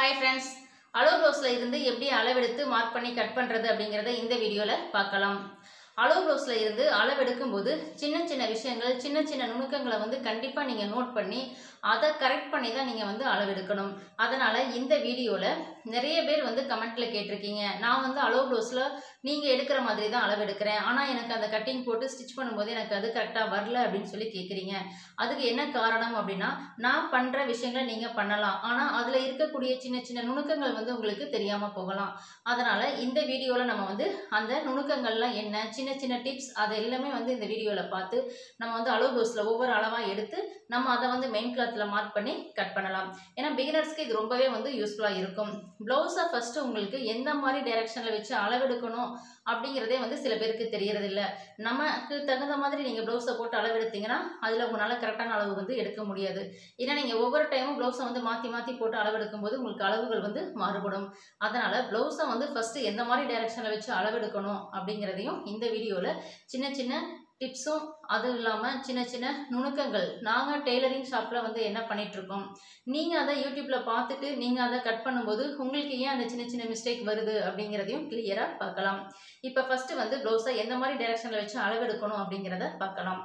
Hi friends, அளவு ப்ளவுஸ்ல இருந்து எப்படி அளவெடுத்து மார்க் பண்ணி கட் பண்றது அப்படிங்கறத இந்த வீடியோல பார்க்கலாம். அளவு ப்ளவுஸ்ல இருந்து அளவெடுக்கும்போது சின்ன சின்ன விஷயங்கள், சின்ன சின்ன நுணுக்கங்களை வந்து கண்டிப்பா நீங்க நோட் பண்ணி அதை கரெக்ட் பண்ணி தான் நீங்க வந்து அளவெடுக்கணும். அதனால இந்த வீடியோல நிறைய பேர் வந்து கமெண்ட்ல கேட்டிருக்கீங்க. நான் வந்து அளவு ப்ளவுஸ்ல நீங்க எடுக்கிற மாதிரி தான் அளவெடுக்கிறேன். ஆனா எனக்கு அந்த கட்டிங் போட்டு ஸ்டிச் பண்ணும்போது எனக்கு அது கரெக்டா வரல அப்படின்னு சொல்லி கேக்குறீங்க. அதுக்கு என்ன காரணம் அப்படின்னா, நான் பண்ற விஷயங்களை நீங்க பண்ணலாம். ஆனா அதுல இருக்கக்கூடிய சின்ன சின்ன நுணுக்கங்கள் வந்து உங்களுக்கு தெரியாம போகலாம். அதனால இந்த வீடியோல நம்ம வந்து அந்த நுணுக்கங்கள்லாம் என்ன, சின்ன சின்ன டிப்ஸ் அது எல்லாமே வந்து இந்த வீடியோல பார்த்து நம்ம வந்து அளவு ப்ளவுஸ்ல ஒவ்வொரு அளவா எடுத்து நம்ம அதை வந்து மெயின் கிளாத்ல மார்க் பண்ணி கட் பண்ணலாம். ஏன்னா பிகினர்ஸ்க்கு இது ரொம்பவே வந்து யூஸ்ஃபுல்லா இருக்கும். ப்ளவுஸை ஃபர்ஸ்ட் உங்களுக்கு எந்த மாதிரி டைரக்ஷன்ல வச்சு அளவெடுக்கணும் அப்படிங்கிறதே வந்து சில பேருக்கு தெரியறது இல்லை. நமக்கு தகுந்த மாதிரி நீங்க ப்ளவுஸை போட்டு அளவெடுத்தீங்கன்னா அதுல உங்களால கரெக்டான அளவு வந்து எடுக்க முடியாது. ஏன்னா நீங்க ஒவ்வொரு டைமும் ப்ளவுஸை வந்து மாத்தி மாத்தி போட்டு அளவெடுக்கும் போது உங்களுக்கு அளவுகள் வந்து மாறுபடும். அதனால ப்ளவுஸை வந்து ஃபர்ஸ்ட் எந்த மாதிரி டைரக்ஷன்ல வச்சு அளவெடுக்கணும் அப்படிங்கிறதையும் இந்த வீடியோல சின்ன சின்ன டிப்ஸும் அதுவும் இல்லாமல் சின்ன சின்ன நுணுக்கங்கள் நாங்கள் டெய்லரிங் ஷாப்பில் வந்து என்ன பண்ணிட்டு இருக்கோம், நீங்கள் அதை யூடியூப்பில் பார்த்துட்டு நீங்கள் அதை கட் பண்ணும்போது உங்களுக்கு ஏன் அந்த சின்ன சின்ன மிஸ்டேக் வருது அப்படிங்கிறதையும் கிளியராக பார்க்கலாம். இப்போ ஃபர்ஸ்ட் வந்து ப்ளவுஸை எந்த மாதிரி டைரக்ஷனில் வச்சு அளவெடுக்கணும் அப்படிங்கிறத பார்க்கலாம்.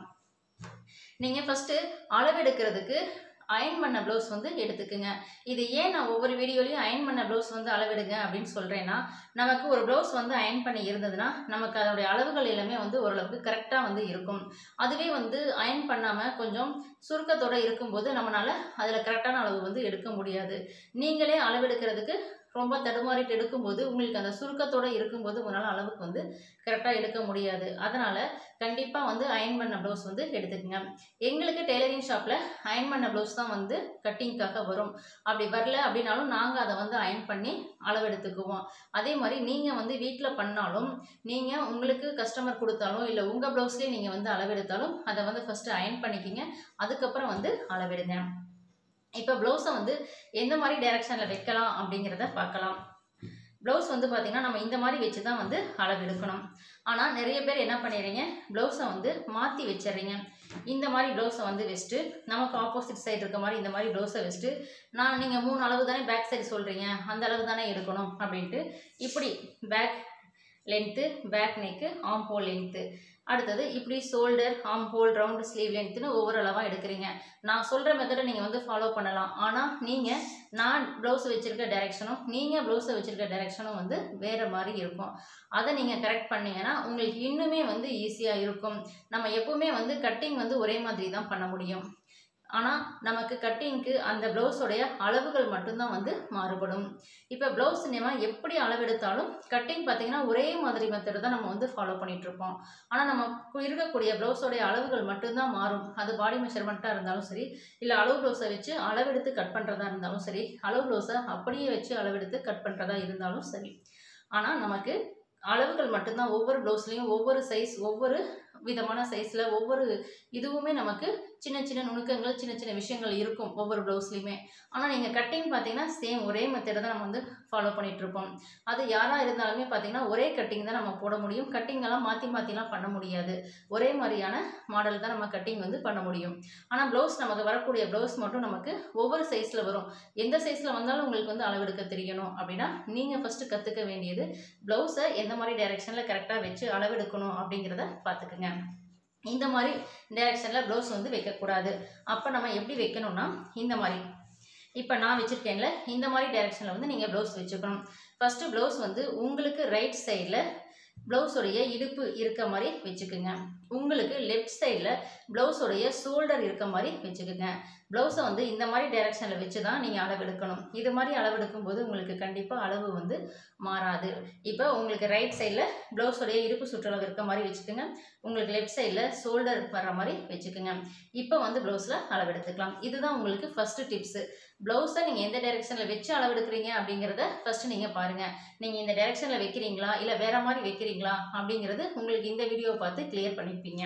நீங்கள் ஃபர்ஸ்ட் அளவெடுக்கிறதுக்கு அயன் பண்ண ப்ளவுஸ் வந்து எடுத்துக்குங்க. இது ஏன் நான் ஒவ்வொரு வீடியோலையும் அயன் பண்ண ப்ளவுஸ் வந்து அளவெடுங்க அப்படின்னு சொல்கிறேன்னா, நமக்கு ஒரு ப்ளவுஸ் வந்து அயன் பண்ணி இருந்ததுன்னா நமக்கு அதோடைய அளவுகள் எல்லாமே வந்து ஓரளவுக்கு கரெக்டாக வந்து இருக்கும். அதுவே வந்து அயன் பண்ணாமல் கொஞ்சம் சுருக்கத்தோடு இருக்கும்போது நம்மளால் அதில் கரெக்டான அளவு வந்து எடுக்க முடியாது. நீங்களே அளவெடுக்கிறதுக்கு ரொம்ப தடுமாறிட்டு எடுக்கும்போது உங்களுக்கு அந்த சுருக்கத்தோடு இருக்கும்போது உங்களால் அளவுக்கு வந்து கரெக்டாக எடுக்க முடியாது. அதனால் கண்டிப்பாக வந்து அயன் பண்ண ப்ளவுஸ் வந்து எடுத்துக்கங்க. எங்களுக்கு டெய்லரிங் ஷாப்பில் அயன் பண்ண ப்ளவுஸ் தான் வந்து கட்டிங்காக வரும். அப்படி வரல அப்படின்னாலும் நாங்கள் அதை வந்து அயன் பண்ணி அளவெடுத்துக்குவோம். அதே மாதிரி நீங்கள் வந்து வீட்டில் பண்ணாலும் நீங்கள் உங்களுக்கு கஸ்டமர் கொடுத்தாலும் இல்லை உங்கள் ப்ளவுஸ்லேயே நீங்கள் வந்து அளவெடுத்தாலும் அதை வந்து ஃபஸ்ட்டு அயன் பண்ணிக்கிங்க. அதுக்கப்புறம் வந்து அளவெடுங்க. இப்போ ப்ளவுஸை வந்து எந்த மாதிரி டைரக்ஷனில் வைக்கலாம் அப்படிங்கிறத பார்க்கலாம். ப்ளவுஸ் வந்து பார்த்திங்கன்னா நம்ம இந்த மாதிரி வச்சு தான் வந்து அளவெடுக்கணும். ஆனால் நிறைய பேர் என்ன பண்ணிடுறீங்க, ப்ளவுஸை வந்து மாற்றி வச்சிடுறீங்க. இந்த மாதிரி ப்ளவுஸை வந்து வச்சுட்டு நமக்கு ஆப்போசிட் சைடு இருக்க மாதிரி இந்த மாதிரி ப்ளவுஸை வச்சுட்டு நீங்கள் 3 அளவு தானே பேக் சைடு சொல்கிறீங்க, அந்த அளவு தானே எடுக்கணும் அப்படின்ட்டு இப்படி back length, back neck, armhole length, அடுத்தது இப்படி ஷோல்டர், ஆம் ஹோல், ரவுண்டு ஸ்லீவ் லென்த்துன்னு ஒவ்வொரு அளவாக எடுக்கிறீங்க. நான் சொல்கிற மெத்தடை நீங்கள் வந்து ஃபாலோ பண்ணலாம். ஆனால் நான் ப்ளவுஸ் வச்சுருக்க டைரெக்ஷனும் நீங்கள் ப்ளவுஸை வச்சுருக்க டைரெக்ஷனும் வந்து வேறு மாதிரி இருக்கும். அதை நீங்கள் கரெக்ட் பண்ணிங்கன்னா உங்களுக்கு இன்னுமே வந்து ஈஸியாக இருக்கும். நம்ம எப்போவுமே வந்து கட்டிங் வந்து ஒரே மாதிரி தான் பண்ண முடியும். ஆனால் நமக்கு கட்டிங்க்கு அந்த ப்ளவுஸோடைய அளவுகள் மட்டும்தான் வந்து மாறுபடும். இப்போ ப்ளவுஸ் நம்ம எப்படி அளவெடுத்தாலும் கட்டிங் பார்த்திங்கன்னா ஒரே மாதிரி மெத்தடு தான் நம்ம வந்து ஃபாலோ பண்ணிகிட்ருப்போம். ஆனால் நம்ம இருக்கக்கூடிய ப்ளவுஸோடைய அளவுகள் மட்டும்தான் மாறும். அது பாடி மெஷர்மெண்ட்டாக இருந்தாலும் சரி, இல்லை அளவு ப்ளவுஸை வச்சு அளவெடுத்து கட் பண்ணுறதா இருந்தாலும் சரி, அளவு ப்ளவுஸை அப்படியே வச்சு அளவெடுத்து கட் பண்ணுறதா இருந்தாலும் சரி. ஆனால் நமக்கு அளவுகள் மட்டும்தான் ஒவ்வொரு ப்ளவுஸ்லேயும் ஒவ்வொரு சைஸ், ஒவ்வொரு விதமான சைஸில் ஒவ்வொரு இதுவுமே நமக்கு சின்ன சின்ன நுணுக்கங்கள், சின்ன சின்ன விஷயங்கள் இருக்கும் ஒவ்வொரு ப்ளவுஸ்லையுமே. ஆனால் நீங்கள் கட்டிங் பார்த்தீங்கன்னா சேம் ஒரே மெத்தடை தான் நம்ம வந்து ஃபாலோ பண்ணிகிட்ருப்போம். அது யாராக இருந்தாலுமே பார்த்தீங்கன்னா ஒரே கட்டிங் தான் நம்ம போட முடியும். கட்டிங்கெல்லாம் மாற்றி மாற்றிலாம் பண்ண முடியாது. ஒரே மாதிரியான மாடல் தான் நம்ம கட்டிங் வந்து பண்ண முடியும். ஆனால் ப்ளவுஸ் நமக்கு வரக்கூடிய ப்ளவுஸ் மட்டும் நமக்கு ஒவ்வொரு சைஸில் வரும். எந்த சைஸில் வந்தாலும் உங்களுக்கு வந்து அளவெடுக்க தெரியணும் அப்படின்னா நீங்கள் ஃபஸ்ட்டு கற்றுக்க வேண்டியது ப்ளவுஸை எந்த மாதிரி டைரெக்ஷனில் கரெக்டாக வச்சு அளவெடுக்கணும் அப்படிங்கிறத பார்த்துக்குங்க. இந்த மாதிரி டைரக்ஷனில் ப்ளவுஸ் வந்து வைக்கக்கூடாது. அப்போ நம்ம எப்படி வைக்கணும்னா இந்த மாதிரி, இப்போ நான் வச்சுருக்கேன்ல இந்த மாதிரி டைரக்ஷனில் வந்து நீங்கள் ப்ளவுஸ் வச்சுக்கணும். ஃபஸ்ட்டு ப்ளவுஸ் வந்து உங்களுக்கு ரைட் சைடில் ப்ளவுஸோடைய இடுப்பு இருக்க மாதிரி வச்சுக்குங்க. உங்களுக்கு லெஃப்ட் சைடில் ப்ளவுஸோடைய ஷோல்டர் இருக்க மாதிரி வச்சுக்குங்க. ப்ளவுஸை வந்து இந்த மாதிரி டைரக்ஷனில் வச்சு தான் நீங்கள் அளவெடுக்கணும். இது மாதிரி அளவெடுக்கும் போது உங்களுக்கு கண்டிப்பாக அளவு வந்து மாறாது. இப்போ உங்களுக்கு ரைட் சைடில் ப்ளவுஸோடைய இடுப்பு சுற்றளவு இருக்க மாதிரி வச்சுக்கோங்க. உங்களுக்கு லெஃப்ட் சைடில் ஷோல்டர் வர்ற மாதிரி வச்சுக்கோங்க. இப்போ வந்து ப்ளவுஸில் அளவெடுத்துக்கலாம். இதுதான் உங்களுக்கு ஃபஸ்ட்டு டிப்ஸு. ப்ளவுஸை நீங்கள் எந்த டைரெக்ஷனில் வச்சு அளவெடுக்கிறீங்க அப்படிங்கிறத ஃபஸ்ட்டு நீங்கள் பாருங்கள். நீங்கள் இந்த டைரெக்ஷனில் வைக்கிறீங்களா இல்லை வேறு மாதிரி வைக்கிறீங்களா அப்படிங்கிறது உங்களுக்கு இந்த வீடியோவை பார்த்து கிளியர் பண்ணிப்பீங்க.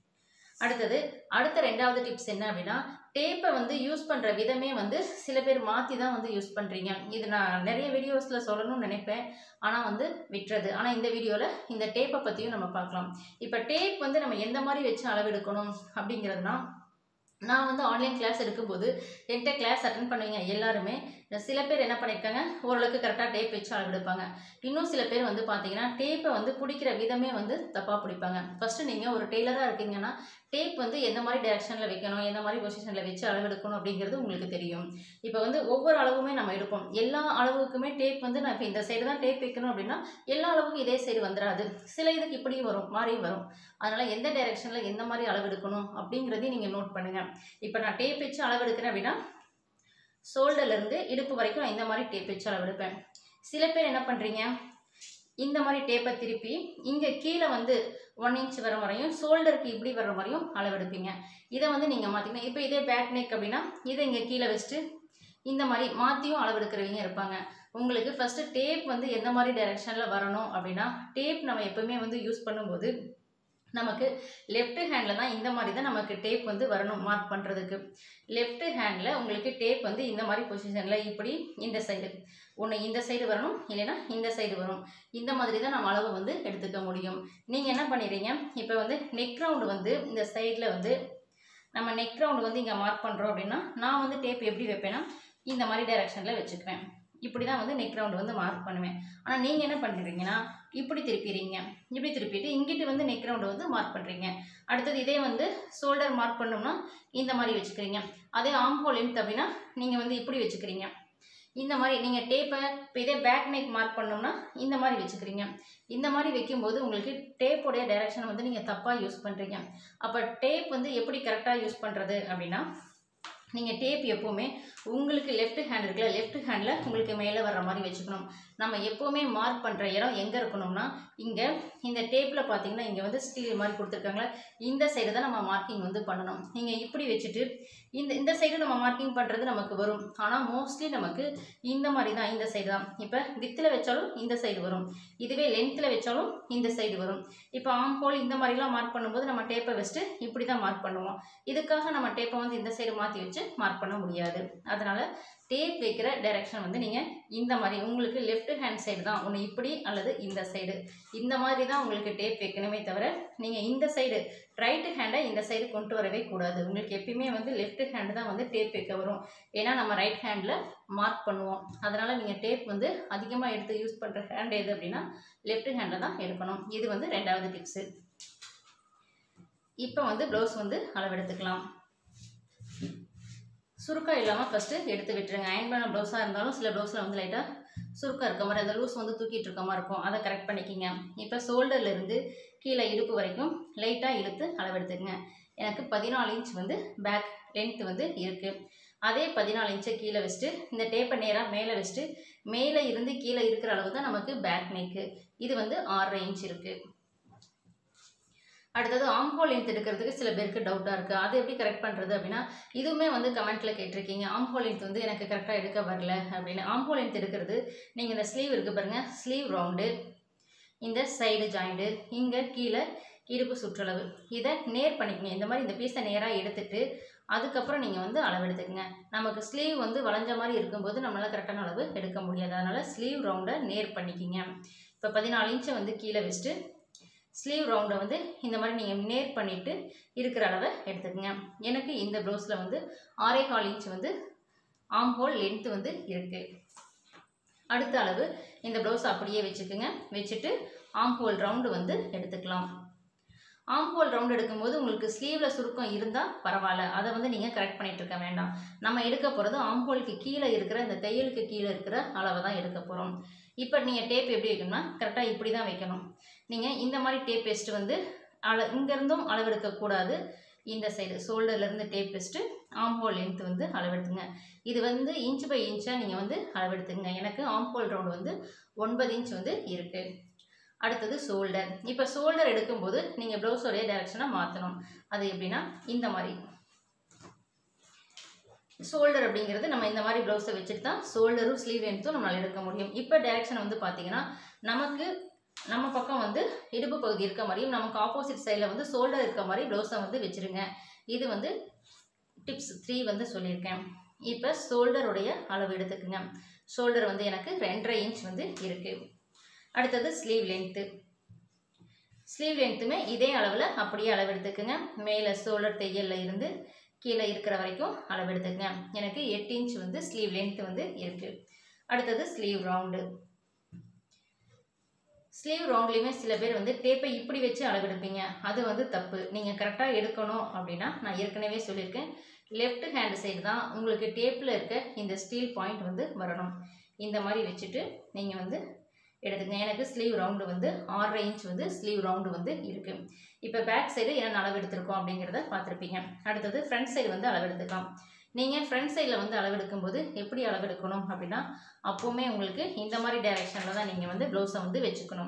அடுத்த 2வது டிப்ஸ் என்ன அப்படின்னா, டேப்பை வந்து யூஸ் பண்ணுற விதமே வந்து சில பேர் மாற்றி தான் வந்து யூஸ் பண்ணுறீங்க. இது நான் நிறைய வீடியோஸில் சொல்லணும்னு நினைப்பேன், ஆனால் வந்து விட்டுறது. ஆனால் இந்த வீடியோவில் இந்த டேப்பை பற்றியும் நம்ம பார்க்கலாம். இப்போ டேப் வந்து நம்ம எந்த மாதிரி வச்சு அளவெடுக்கணும் அப்படிங்கிறதுனா, நான் வந்து ஆன்லைன் கிளாஸ் எடுக்கும்போது என்கிட்ட கிளாஸ் அட்டென்ட் பண்ணுவீங்க எல்லாருமே சில பேர் என்ன பண்ணியிருக்காங்க, ஓரளவுக்கு கரெக்டாக டேப் வச்சு அளவெடுப்பாங்க. இன்னும் சில பேர் வந்து பார்த்தீங்கன்னா டேப்பை வந்து பிடிக்கிற விதமே வந்து தப்பாக பிடிப்பாங்க. ஃபஸ்ட்டு நீங்கள் ஒரு டெய்லராக இருக்கீங்கன்னா டேப் வந்து எந்த மாதிரி டைரக்ஷனில் வைக்கணும், எந்த மாதிரி பொசிஷனில் வச்சு அளவெடுக்கணும் அப்படிங்கிறது உங்களுக்கு தெரியும். இப்போ வந்து ஒவ்வொரு அளவுமே நம்ம எடுப்போம். எல்லா அளவுக்குமே டேப் வந்து நான் இப்போ இந்த சைடு தான் டேப் வைக்கணும் அப்படின்னா எல்லா அளவுக்கும் இதே சைடு வந்துடாது. சில இதுக்கு இப்படியும் வரும், மாறியும் வரும். அதனால் எந்த டைரக்ஷனில் எந்த மாதிரி அளவெடுக்கணும் அப்படிங்கிறதையும் நீங்கள் நோட் பண்ணுங்கள். இப்போ நான் டேப் வச்சு அளவெடுக்கிறேன் அப்படின்னா ஷோல்டர்லேருந்து இடுப்பு வரைக்கும் நான் இந்த மாதிரி டேப் வச்சு அளவெடுப்பேன். சில பேர் என்ன பண்ணுறீங்க, இந்த மாதிரி டேப்பை திருப்பி இங்கே கீழே வந்து 1 இன்ச் வர வரையும் ஷோல்டருக்கு இப்படி வர வரையும் அளவெடுப்பீங்க. இதை வந்து நீங்கள் மாற்றிக்கணும். இப்போ இதே பேக் நெக் அப்படின்னா இதை இங்கே கீழே வச்சுட்டு இந்த மாதிரி மாற்றியும் அளவெடுக்கிறவங்க இருப்பாங்க. உங்களுக்கு ஃபஸ்ட்டு டேப் வந்து எந்த மாதிரி டைரெக்ஷனில் வரணும் அப்படின்னா, டேப் நம்ம எப்போவுமே வந்து யூஸ் பண்ணும்போது நமக்கு லெஃப்ட் ஹேண்டில் தான் இந்த மாதிரி தான் நமக்கு டேப் வந்து வரணும் மார்க் பண்ணுறதுக்கு. லெஃப்ட் ஹேண்டில் உங்களுக்கு டேப் வந்து இந்த மாதிரி பொசிஷனில் இப்படி இந்த சைடு ஒன்று இந்த சைடு வரணும், இல்லைன்னா இந்த சைடு வரும். இந்த மாதிரி தான் நம்ம அளவு வந்து எடுத்துக்க முடியும். நீங்கள் என்ன பண்ணிடுறீங்க, இப்போ வந்து நெக் ரவுண்டு வந்து இந்த சைடில் வந்து நம்ம நெக் ரவுண்டு வந்து இங்கே மார்க் பண்ணுறோம் அப்படின்னா நான் வந்து டேப் எப்படி வைப்பேன்னா இந்த மாதிரி டைரெக்ஷனில் வச்சுக்குவேன். இப்படி தான் வந்து நெக் ரவுண்டு வந்து மார்க் பண்ணுவேன். ஆனால் நீங்கள் என்ன பண்ணுறீங்கன்னா இப்படி திருப்பிடுறீங்க. இப்படி திருப்பிட்டு இங்கிட்டு வந்து நெக் ரவுண்டு வந்து மார்க் பண்ணுறீங்க. அடுத்தது இதே வந்து ஷோல்டர் மார்க் பண்ணோம்னா இந்த மாதிரி வச்சுக்கிறீங்க. அதே ஆம்ஹோல் லென்த் அப்படின்னா நீங்கள் வந்து இப்படி வச்சுக்கிறீங்க. இந்த மாதிரி நீங்கள் டேப்பை இப்போ இதே பேக் நெக் மார்க் பண்ணோம்னா இந்த மாதிரி வச்சுக்கிறீங்க. இந்த மாதிரி வைக்கும்போது உங்களுக்கு டேப்போடைய டைரெக்ஷனை வந்து நீங்கள் தப்பாக யூஸ் பண்ணுறீங்க. அப்போ டேப் வந்து எப்படி கரெக்டாக யூஸ் பண்ணுறது அப்படின்னா, நீங்கள் டேப் எப்போவுமே உங்களுக்கு லெஃப்ட் ஹேண்ட் இருக்குல்ல, லெஃப்ட் ஹேண்டில் உங்களுக்கு மேலே வர்ற மாதிரி வச்சுக்கணும். நம்ம எப்போவுமே மார்க் பண்ணுற இடம் எங்கே இருக்கணும்னா, இங்கே இந்த டேப்பில் பார்த்தீங்கன்னா இங்கே வந்து ஸ்டீல் மாதிரி கொடுத்துருக்காங்களே, இந்த சைடு தான் நம்ம மார்க்கிங் வந்து பண்ணணும். நீங்கள் இப்படி வச்சுட்டு இந்த சைடு நம்ம மார்க்கிங் பண்ணுறது நமக்கு வரும். ஆனால் மோஸ்ட்லி நமக்கு இந்த மாதிரி தான், இந்த சைடு தான். இப்போ வித்தில் வச்சாலும் இந்த சைடு வரும், இதுவே லென்த்தில் வச்சாலும் இந்த சைடு வரும். இப்போ ஆம் ஹோல் இந்த மாதிரிலாம் மார்க் பண்ணும்போது நம்ம டேப்பை வச்சுட்டு இப்படி தான் மார்க் பண்ணுவோம். இதுக்காக நம்ம டேப்பை வந்து இந்த சைடு மாற்றி வச்சு மார்க் பண்ண முடியாது. அதனால் டேப் வைக்கிற டைரெக்ஷன் வந்து நீங்கள் இந்த மாதிரி உங்களுக்கு லெஃப்ட் ஹேண்ட் சைடு தான் ஒன்று இப்படி அல்லது இந்த சைடு இந்த மாதிரி தான் உங்களுக்கு டேப் வைக்கணுமே தவிர நீங்கள் இந்த சைடு ரைட்டு ஹேண்டை இந்த சைடு கொண்டு வரவே கூடாது. உங்களுக்கு எப்பயுமே வந்து லெஃப்ட் ஹேண்டு தான் வந்து டேப் வைக்க வரும். ஏன்னா நம்ம ரைட் ஹேண்டில் மார்க் பண்ணுவோம். அதனால் நீங்கள் டேப் வந்து அதிகமாக எடுத்து யூஸ் பண்ணுற ஹேண்ட் எது அப்படின்னா லெஃப்ட் ஹேண்டில் தான் எடுக்கணும். இது வந்து 2வது டிப்ஸு. இப்போ வந்து ப்ளவுஸ் வந்து அளவெடுத்துக்கலாம். சுருக்கம் இல்லாமல் ஃபஸ்ட்டு எடுத்து விட்டுருங்க. அயன் பண்ண ப்ளவுஸாக இருந்தாலும் சில ப்ளவுஸில் வந்து லைட்டாக சுருக்கம் இருக்க மாதிரி, அந்த லூஸ் வந்து தூக்கிட்டு இருக்க மாதிரி இருக்கும். அதை கரெக்ட் பண்ணிக்கிங்க. இப்போ ஷோல்டர்லேருந்து கீழே இடுப்பு வரைக்கும் லைட்டாக இழுத்து அளவெடுத்துக்குங்க. எனக்கு 14 இன்ச் வந்து பேக் லென்த் வந்து இருக்குது. அதே 14 இன்ச்சை கீழே வச்சுட்டு இந்த டேப்பை நேராக மேலே வச்சுட்டு மேலே இருந்து கீழே இருக்கிற அளவு தான் நமக்கு பேக் நெக்கு. இது வந்து 6.5 இன்ச் இருக்குது. அடுத்தது ஆம்ஹோல் லென்த் எடுக்கிறதுக்கு சில பேருக்கு டவுட்டாக இருக்குது. அது எப்படி கரெக்ட் பண்ணுறது அப்படின்னா, இதுவுமே வந்து கமெண்ட்டில் கேட்டிருக்கீங்க, ஆம்ஹோல் லென்த் வந்து எனக்கு கரெக்டாக எடுக்க வரல அப்படின்னு. ஆம்ஹோல் லென்த் எடுக்கிறது நீங்கள் இந்த ஸ்லீவ் இருக்குது பாருங்கள், ஸ்லீவ் ரவுண்டு, இந்த சைடு ஜாயிண்ட்டு, இங்கே கீழே இடுப்பு சுற்றளவு, இதை நேர் பண்ணிக்கங்க. இந்த மாதிரி இந்த பீஸை நேராக எடுத்துகிட்டு அதுக்கப்புறம் நீங்கள் வந்து அளவு எடுத்துக்கங்க. நமக்கு ஸ்லீவ் வந்து வளைஞ்ச மாதிரி இருக்கும்போது நம்மளால் கரெக்டான அளவு எடுக்க முடியாது. அதனால் ஸ்லீவ் ரவுண்டை நேர் பண்ணிக்கிங்க. இப்போ 14 இன்ச்சை வந்து கீழே வச்சுட்டு ஸ்லீவ் ரவுண்டை வந்து இந்த மாதிரி நீங்கள் நேர் பண்ணிவிட்டு இருக்கிற அளவை எடுத்துக்கங்க. எனக்கு இந்த ப்ளவுஸில் வந்து 6.25 இன்ச் வந்து ஆம்ஹோல் லென்த்து வந்து இருக்குது. அடுத்த அளவு இந்த ப்ளவுஸ் அப்படியே வச்சுக்கோங்க. வச்சுட்டு ஆம்ஹோல் ரவுண்டு வந்து எடுத்துக்கலாம். ஆம்ஹோல் ரவுண்ட் எடுக்கும்போது உங்களுக்கு ஸ்லீவில் சுருக்கம் இருந்தால் பரவாயில்ல, அதை வந்து நீங்கள் கரெக்ட் பண்ணிகிட்டு இருக்க வேண்டாம். நம்ம எடுக்க போகிறது ஆம்ஹோலுக்கு கீழே இருக்கிற இந்த தையலுக்கு கீழே இருக்கிற அளவை தான் எடுக்க போகிறோம். இப்போ நீங்கள் டேப் எப்படி வைக்கணும்னா கரெக்டாக இப்படி தான் வைக்கணும். நீங்கள் இந்த மாதிரி டேப் வச்சுட்டு வந்து இங்கேருந்தும் அளவெடுக்கக்கூடாது. இந்த சைடு ஷோல்டர்லேருந்து டேப் வச்சுட்டு ஆம்ஹோல் லென்த் வந்து அளவெடுத்துங்க. இது வந்து இன்ச் பை இன்ச்சாக நீங்கள் வந்து அளவெடுத்துங்க. எனக்கு ஆம்ஹோல் ரவுண்டு வந்து 9 இன்ச் வந்து இருக்குது. அடுத்தது ஷோல்டர். இப்போ ஷோல்டர் எடுக்கும்போது நீங்கள் ப்ளவுஸோடைய டைரெக்ஷனாக மாற்றணும். அது எப்படின்னா இந்த மாதிரி ஷோல்டர் அப்படிங்கிறது நம்ம இந்த மாதிரி ப்ளவுஸை வச்சுட்டு தான் ஷோல்டரும் ஸ்லீவ் லென்த்தும் நம்மளால் எடுக்க முடியும். இப்போ டைரெக்ஷன் வந்து பார்த்தீங்கன்னா நமக்கு நம்ம பக்கம் வந்து இடுப்பு பகுதி இருக்க மாதிரியும் நமக்கு ஆப்போசிட் சைடில் வந்து ஷோல்டர் இருக்க மாதிரி ப்ளவுஸை வந்து வச்சுருங்க. இது வந்து டிப்ஸ் 3 வந்து சொல்லியிருக்கேன். இப்போ ஷோல்டருடைய அளவு எடுத்துக்குங்க. ஷோல்டர் வந்து எனக்கு 2.5 இன்ச் வந்து இருக்குது. அடுத்தது ஸ்லீவ் லென்த்து. ஸ்லீவ் லென்த்துமே இதே அளவில் அப்படியே அளவு எடுத்துக்குங்க. மேலே ஷோல்டர் தையலில் இருந்து கீழே இருக்கிற வரைக்கும் அளவு எடுத்துக்கங்க. எனக்கு 8 இன்ச் வந்து ஸ்லீவ் லென்த் வந்து இருக்குது. அடுத்தது ஸ்லீவ் ரவுண்டு. ஸ்லீவ் ரவுண்ட்லேயுமே சில பேர் வந்து டேப்பை இப்படி வச்சு அளவெடுப்பீங்க. அது வந்து தப்பு. நீங்கள் கரெக்டாக எடுக்கணும் அப்படின்னா நான் ஏற்கனவே சொல்லியிருக்கேன், லெஃப்ட் ஹேண்ட் சைடு தான் உங்களுக்கு டேப்பில் இருக்க இந்த ஸ்டீல் பாயிண்ட் வந்து வரணும். இந்த மாதிரி வச்சுட்டு நீங்கள் வந்து எடுத்துங்க. எனக்கு ஸ்லீவ் ரவுண்டு வந்து 6.5 இன்ச் வந்து ஸ்லீவ் ரவுண்டு வந்து இருக்குது. இப்போ பேக் சைடு என்ன அளவு எடுத்திருக்கோம் அப்படிங்கிறத பார்த்துருப்பீங்க. அடுத்தது ஃப்ரண்ட் சைடு வந்து அளவெடுத்துக்கலாம். நீங்கள் ஃப்ரண்ட் சைடில் வந்து அளவெடுக்கும்போது எப்படி அளவெடுக்கணும் அப்படின்னா, அப்போவுமே உங்களுக்கு இந்த மாதிரி டைரெக்ஷனில் தான் நீங்கள் வந்து ப்ளவுஸை வந்து வச்சுக்கணும்.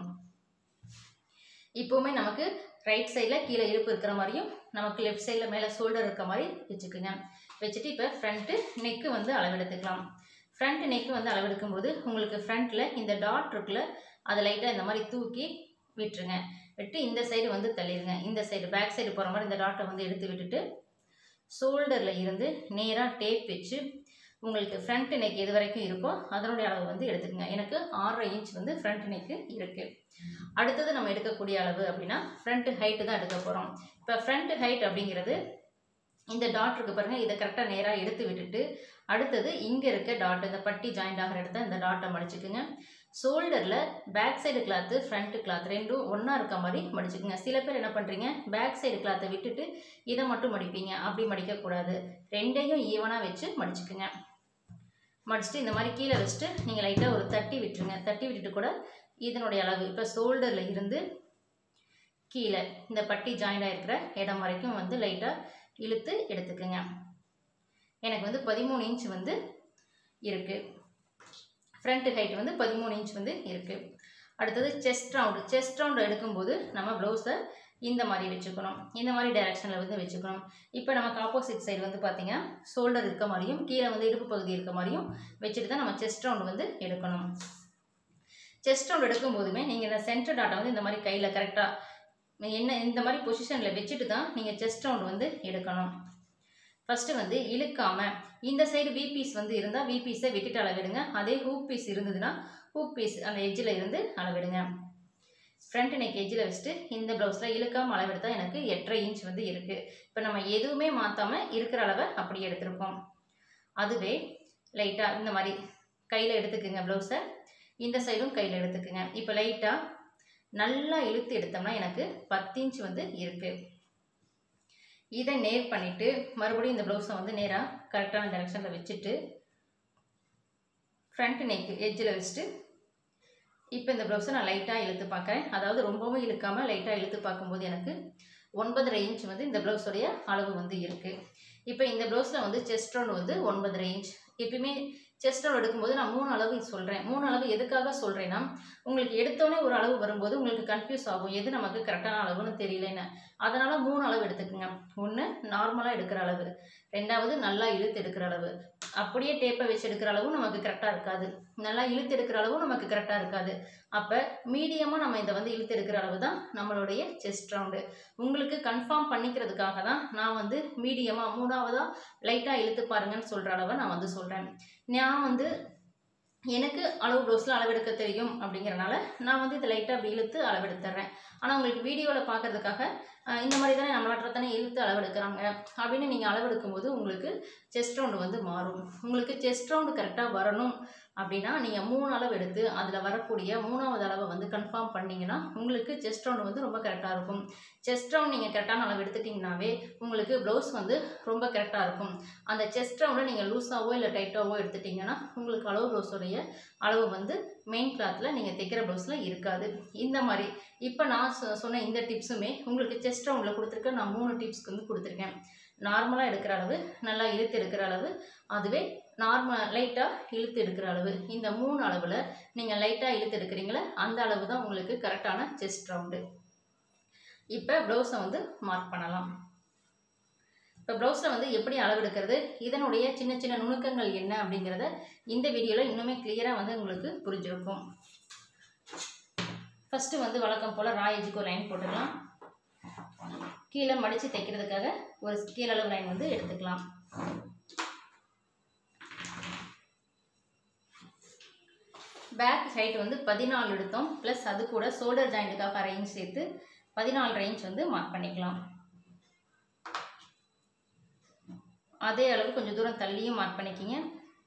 இப்போவுமே நமக்கு ரைட் சைடில் கீழே இடுப்பு இருக்கிற மாதிரியும் நமக்கு லெஃப்ட் சைடில் மேலே ஷோல்டர் இருக்க மாதிரி வச்சுக்குங்க. வச்சுட்டு இப்போ ஃப்ரண்ட்டு நெக்கு வந்து அளவெடுத்துக்கலாம். ஃப்ரண்ட் நெக்கு வந்து அளவெடுக்கும்போது உங்களுக்கு ஃப்ரண்ட்டில் இந்த டாட் இருக்குல்ல, அதை லைட்டாக இந்த மாதிரி தூக்கி விட்டுருங்க. விட்டு இந்த சைடு வந்து தள்ளிடுங்க. இந்த சைடு பேக் சைடு போகிற மாதிரி இந்த டாட்டை வந்து எடுத்து விட்டுட்டு ஷோல்டரில் இருந்து நேராக டேப் வச்சு உங்களுக்கு ஃப்ரண்ட் நெக் எது வரைக்கும் இருக்கோ அதனுடைய அளவு வந்து எடுத்துக்கங்க. எனக்கு 6.5 இன்ச் வந்து ஃப்ரண்ட் நெக்கு இருக்குது. அடுத்தது நம்ம எடுக்கக்கூடிய அளவு அப்படின்னா ஃப்ரண்ட் ஹைட்டு தான் எடுக்க போகிறோம். இப்போ ஃப்ரண்ட் ஹைட் அப்படிங்கிறது இந்த டாட் இருக்குது பாருங்கள், இதை கரெக்டாக நேராக எடுத்து விட்டுட்டு அடுத்தது இங்கே இருக்க டாட், இந்த பட்டி ஜாயிண்ட் ஆகிற இடத்த இந்த டாட்டை மடிச்சுக்குங்க. ஷோல்டரில் back side cloth front cloth ரெண்டும் ஒன்றா இருக்க மாதிரி மடிச்சுக்குங்க. சில பேர் என்ன பண்ணுறீங்க, பேக் சைடு கிளாத்தை விட்டுட்டு இதை மட்டும் மடிப்பீங்க. அப்படி மடிக்கக்கூடாது, ரெண்டையும் ஈவனாக வச்சு மடிச்சுக்குங்க. மடிச்சுட்டு இந்த மாதிரி கீழே வச்சுட்டு நீங்கள் லைட்டாக ஒரு தட்டி விட்டுருங்க. தட்டி விட்டுட்டு கூட இதனுடைய அளவு இப்போ ஷோல்டரில் இருந்து கீழே இந்த பட்டி ஜாயிண்ட் ஆகிருக்கிற இடம் வரைக்கும் வந்து லைட்டாக இழுத்து எடுத்துக்குங்க. எனக்கு வந்து 13 இன்ச் வந்து இருக்குது. ஃப்ரண்ட் ஹைட் வந்து 13 இன்ச் வந்து இருக்குது. அடுத்தது செஸ்ட் ரவுண்டு. செஸ்ட் ரவுண்டு எடுக்கும்போது நம்ம ப்ளவுஸை இந்த மாதிரி வச்சுக்கணும். இந்த மாதிரி டைரெக்ஷனில் வந்து வச்சுக்கணும். இப்போ நமக்கு ஆப்போசிட் சைடு வந்து பார்த்திங்கன்னா ஷோல்டர் இருக்க மாதிரியும் கீழே வந்து இடுப்பு பகுதி இருக்க மாதிரியும் வச்சுட்டு தான் நம்ம செஸ்ட் ரவுண்டு வந்து எடுக்கணும். செஸ்ட் ரவுண்ட் எடுக்கும்போதுமே நீங்கள் இந்த சென்டர் டாட்டை வந்து இந்த மாதிரி கையில் கரெக்டாக என்ன இந்த மாதிரி பொசிஷனில் வச்சுட்டு தான் நீங்கள் செஸ்ட் ரவுண்ட் வந்து எடுக்கணும். ஃபஸ்ட்டு வந்து இழுக்காமல் இந்த சைடு வி பீஸ் வந்து இருந்தால் வி பீஸை விட்டுட்டு அளவிடுங்க. அதே ஹூக் பீஸ் இருந்ததுன்னா ஹூக் பீஸ் அந்த எட்ஜில் இருந்து அளவிடுங்க. ஃப்ரண்ட் நெக் எட்ஜில் வச்சுட்டு இந்த ப்ளவுஸில் இழுக்காமல் அளவெடுத்தால் எனக்கு 8.5 இன்ச் வந்து இருக்குது. இப்போ நம்ம எதுவுமே மாற்றாமல் இருக்கிற அளவை அப்படி எடுத்திருக்கோம். அதுவே லைட்டாக இந்த மாதிரி கையில் எடுத்துக்குங்க. ப்ளவுஸை இந்த சைடும் கையில் எடுத்துக்குங்க. இப்போ லைட்டாக நல்லா இழுத்து எடுத்தோம்னா எனக்கு 10 இன்ச் வந்து இருக்குது. இதை நேர் பண்ணிவிட்டு மறுபடியும் இந்த ப்ளவுஸை வந்து நேராக கரெக்டான டைரெக்ஷனில் வச்சுட்டு ஃப்ரண்ட் நெக் எட்ஜில் வச்சுட்டு இப்போ இந்த ப்ளவுஸை நான் லைட்டாக இழுத்து பார்க்குறேன். அதாவது ரொம்பவும் இழுக்காமல் லைட்டாக இழுத்து பார்க்கும்போது எனக்கு 9.5 இன்ச் வந்து இந்த ப்ளவுஸோடைய அளவு வந்து இருக்குது. இப்போ இந்த ப்ளவுஸில் வந்து செஸ்ட் ரவுண்டு வந்து 9.5 இன்ச். எப்பயுமே செஸ்ட் ரவுண்ட் எடுக்கும்போது நான் 3 அளவு சொல்கிறேன். 3 அளவு எதுக்காக சொல்கிறேன்னா, உங்களுக்கு எடுத்தோடனே ஒரு அளவு வரும்போது உங்களுக்கு கன்ஃபியூஸ் ஆகும், எது நமக்கு கரெக்டான அளவுன்னு தெரியலன்னு. அதனால் 3 அளவு எடுத்துக்கோங்க. 1 நார்மலாக எடுக்கிற அளவு, 2வது நல்லா இழுத்து எடுக்கிற அளவு. அப்படியே டேப்பை வச்சு எடுக்கிற அளவும் நமக்கு கரெக்டாக இருக்காது, நல்லா இழுத்து எடுக்கிற அளவும் நமக்கு கரெக்டாக இருக்காது. அப்போ மீடியமாக நம்ம இதை வந்து இழுத்து எடுக்கிற அளவு தான் நம்மளுடைய செஸ்ட் ரவுண்டு. உங்களுக்கு கன்ஃபார்ம் பண்ணிக்கிறதுக்காக தான் நான் வந்து மீடியமாக 3வதாக லைட்டாக இழுத்து பாருங்கன்னு சொல்கிற அளவை நான் வந்து சொல்கிறேன். நான் வந்து எனக்கு அளவு ப்ளவுஸில் அளவெடுக்க தெரியும் அப்படிங்கிறனால நான் வந்து இதை லைட்டாக அப்படி இழுத்து அளவெடுத்துறேன். ஆனால் உங்களுக்கு வீடியோவில் பார்க்குறதுக்காக இந்த மாதிரி தானே நம்மளாட்ட தானே இழுத்து அளவெடுக்கிறாங்க அப்படின்னு நீங்கள் அளவெடுக்கும்போது உங்களுக்கு செஸ்ட் ரவுண்டு வந்து மாறும். உங்களுக்கு செஸ்ட் ரவுண்டு கரெக்டாக வரணும் அப்படின்னா நீங்கள் 3 அளவு எடுத்து அதில் வரக்கூடிய 3வது அளவை வந்து கன்ஃபார்ம் பண்ணிங்கன்னா உங்களுக்கு செஸ்ட் ரவுண்டு வந்து ரொம்ப கரெக்டாக இருக்கும். செஸ்ட் ரவுண்ட் நீங்கள் கரெக்டான அளவு எடுத்துட்டிங்கனாவே உங்களுக்கு ப்ளவுஸ் வந்து ரொம்ப கரெக்டாக இருக்கும். அந்த செஸ்ட் ரவுண்டை நீங்கள் லூஸாவோ இல்லை டைட்டாவோ எடுத்துட்டிங்கன்னா உங்களுக்கு அளவு ப்ளவுஸோடைய அளவு வந்து மெயின் கிளாத்தில் நீங்கள் தைக்கிற ப்ளவுஸில் இருக்காது. இந்த மாதிரி இப்போ நான் சொன்ன இந்த டிப்ஸுமே உங்களுக்கு செஸ்ட் ரவுண்டில் கொடுத்துருக்க நான் 3 டிப்ஸ்க்கு வந்து கொடுத்துருக்கேன். நார்மலாக எடுக்கிற அளவு, நல்லா இழுத்து எடுக்கிற அளவு, அதுவே லைட்டாக இழுத்து எடுக்கிற அளவு. இந்த 3 அளவில் நீங்கள் லைட்டாக இழுத்து எடுக்கிறீங்களே அந்த அளவு தான் உங்களுக்கு கரெக்டான செஸ்ட் ரவுண்டு. இப்போ ப்ளவுஸை வந்து மார்க் பண்ணலாம். இப்போ ப்ளவுஸில் வந்து எப்படி அளவெடுக்கிறது, இதனுடைய சின்ன சின்ன நுணுக்கங்கள் என்ன அப்படிங்கிறத இந்த வீடியோவில் இன்னுமே கிளியராக வந்து உங்களுக்கு புரிஞ்சிருக்கும். ஃபஸ்ட்டு வந்து வழக்கம் போல் ரா எஜுக்கு ஒரு லைன் போட்டுக்கலாம். கீழே மடித்து தைக்கிறதுக்காக ஒரு கீழளவு லைன் வந்து எடுத்துக்கலாம். பேக் ஹைட் வந்து 14 எடுத்தோம், ப்ளஸ் அது கூட ஷோல்டர் ஜாயிண்ட்டுக்காக 1/2 இன்ச் சேர்த்து 14.5 இன்ச் வந்து மார்க் பண்ணிக்கலாம். அதே அளவு கொஞ்சம் தூரம் தள்ளியும் மார்க் பண்ணிக்கிங்க.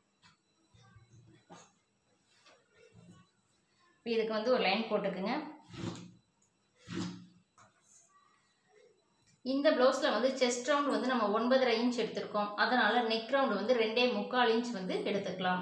இதுக்கு வந்து ஒரு லைன் போட்டுக்குங்க. இந்த ப்ளவுஸில் வந்து செஸ்ட் ரவுண்ட் வந்து நம்ம 9.5 இன்ச் எடுத்திருக்கோம். அதனால் நெக் ரவுண்டு வந்து 2.25 இன்ச் வந்து எடுத்துக்கலாம்.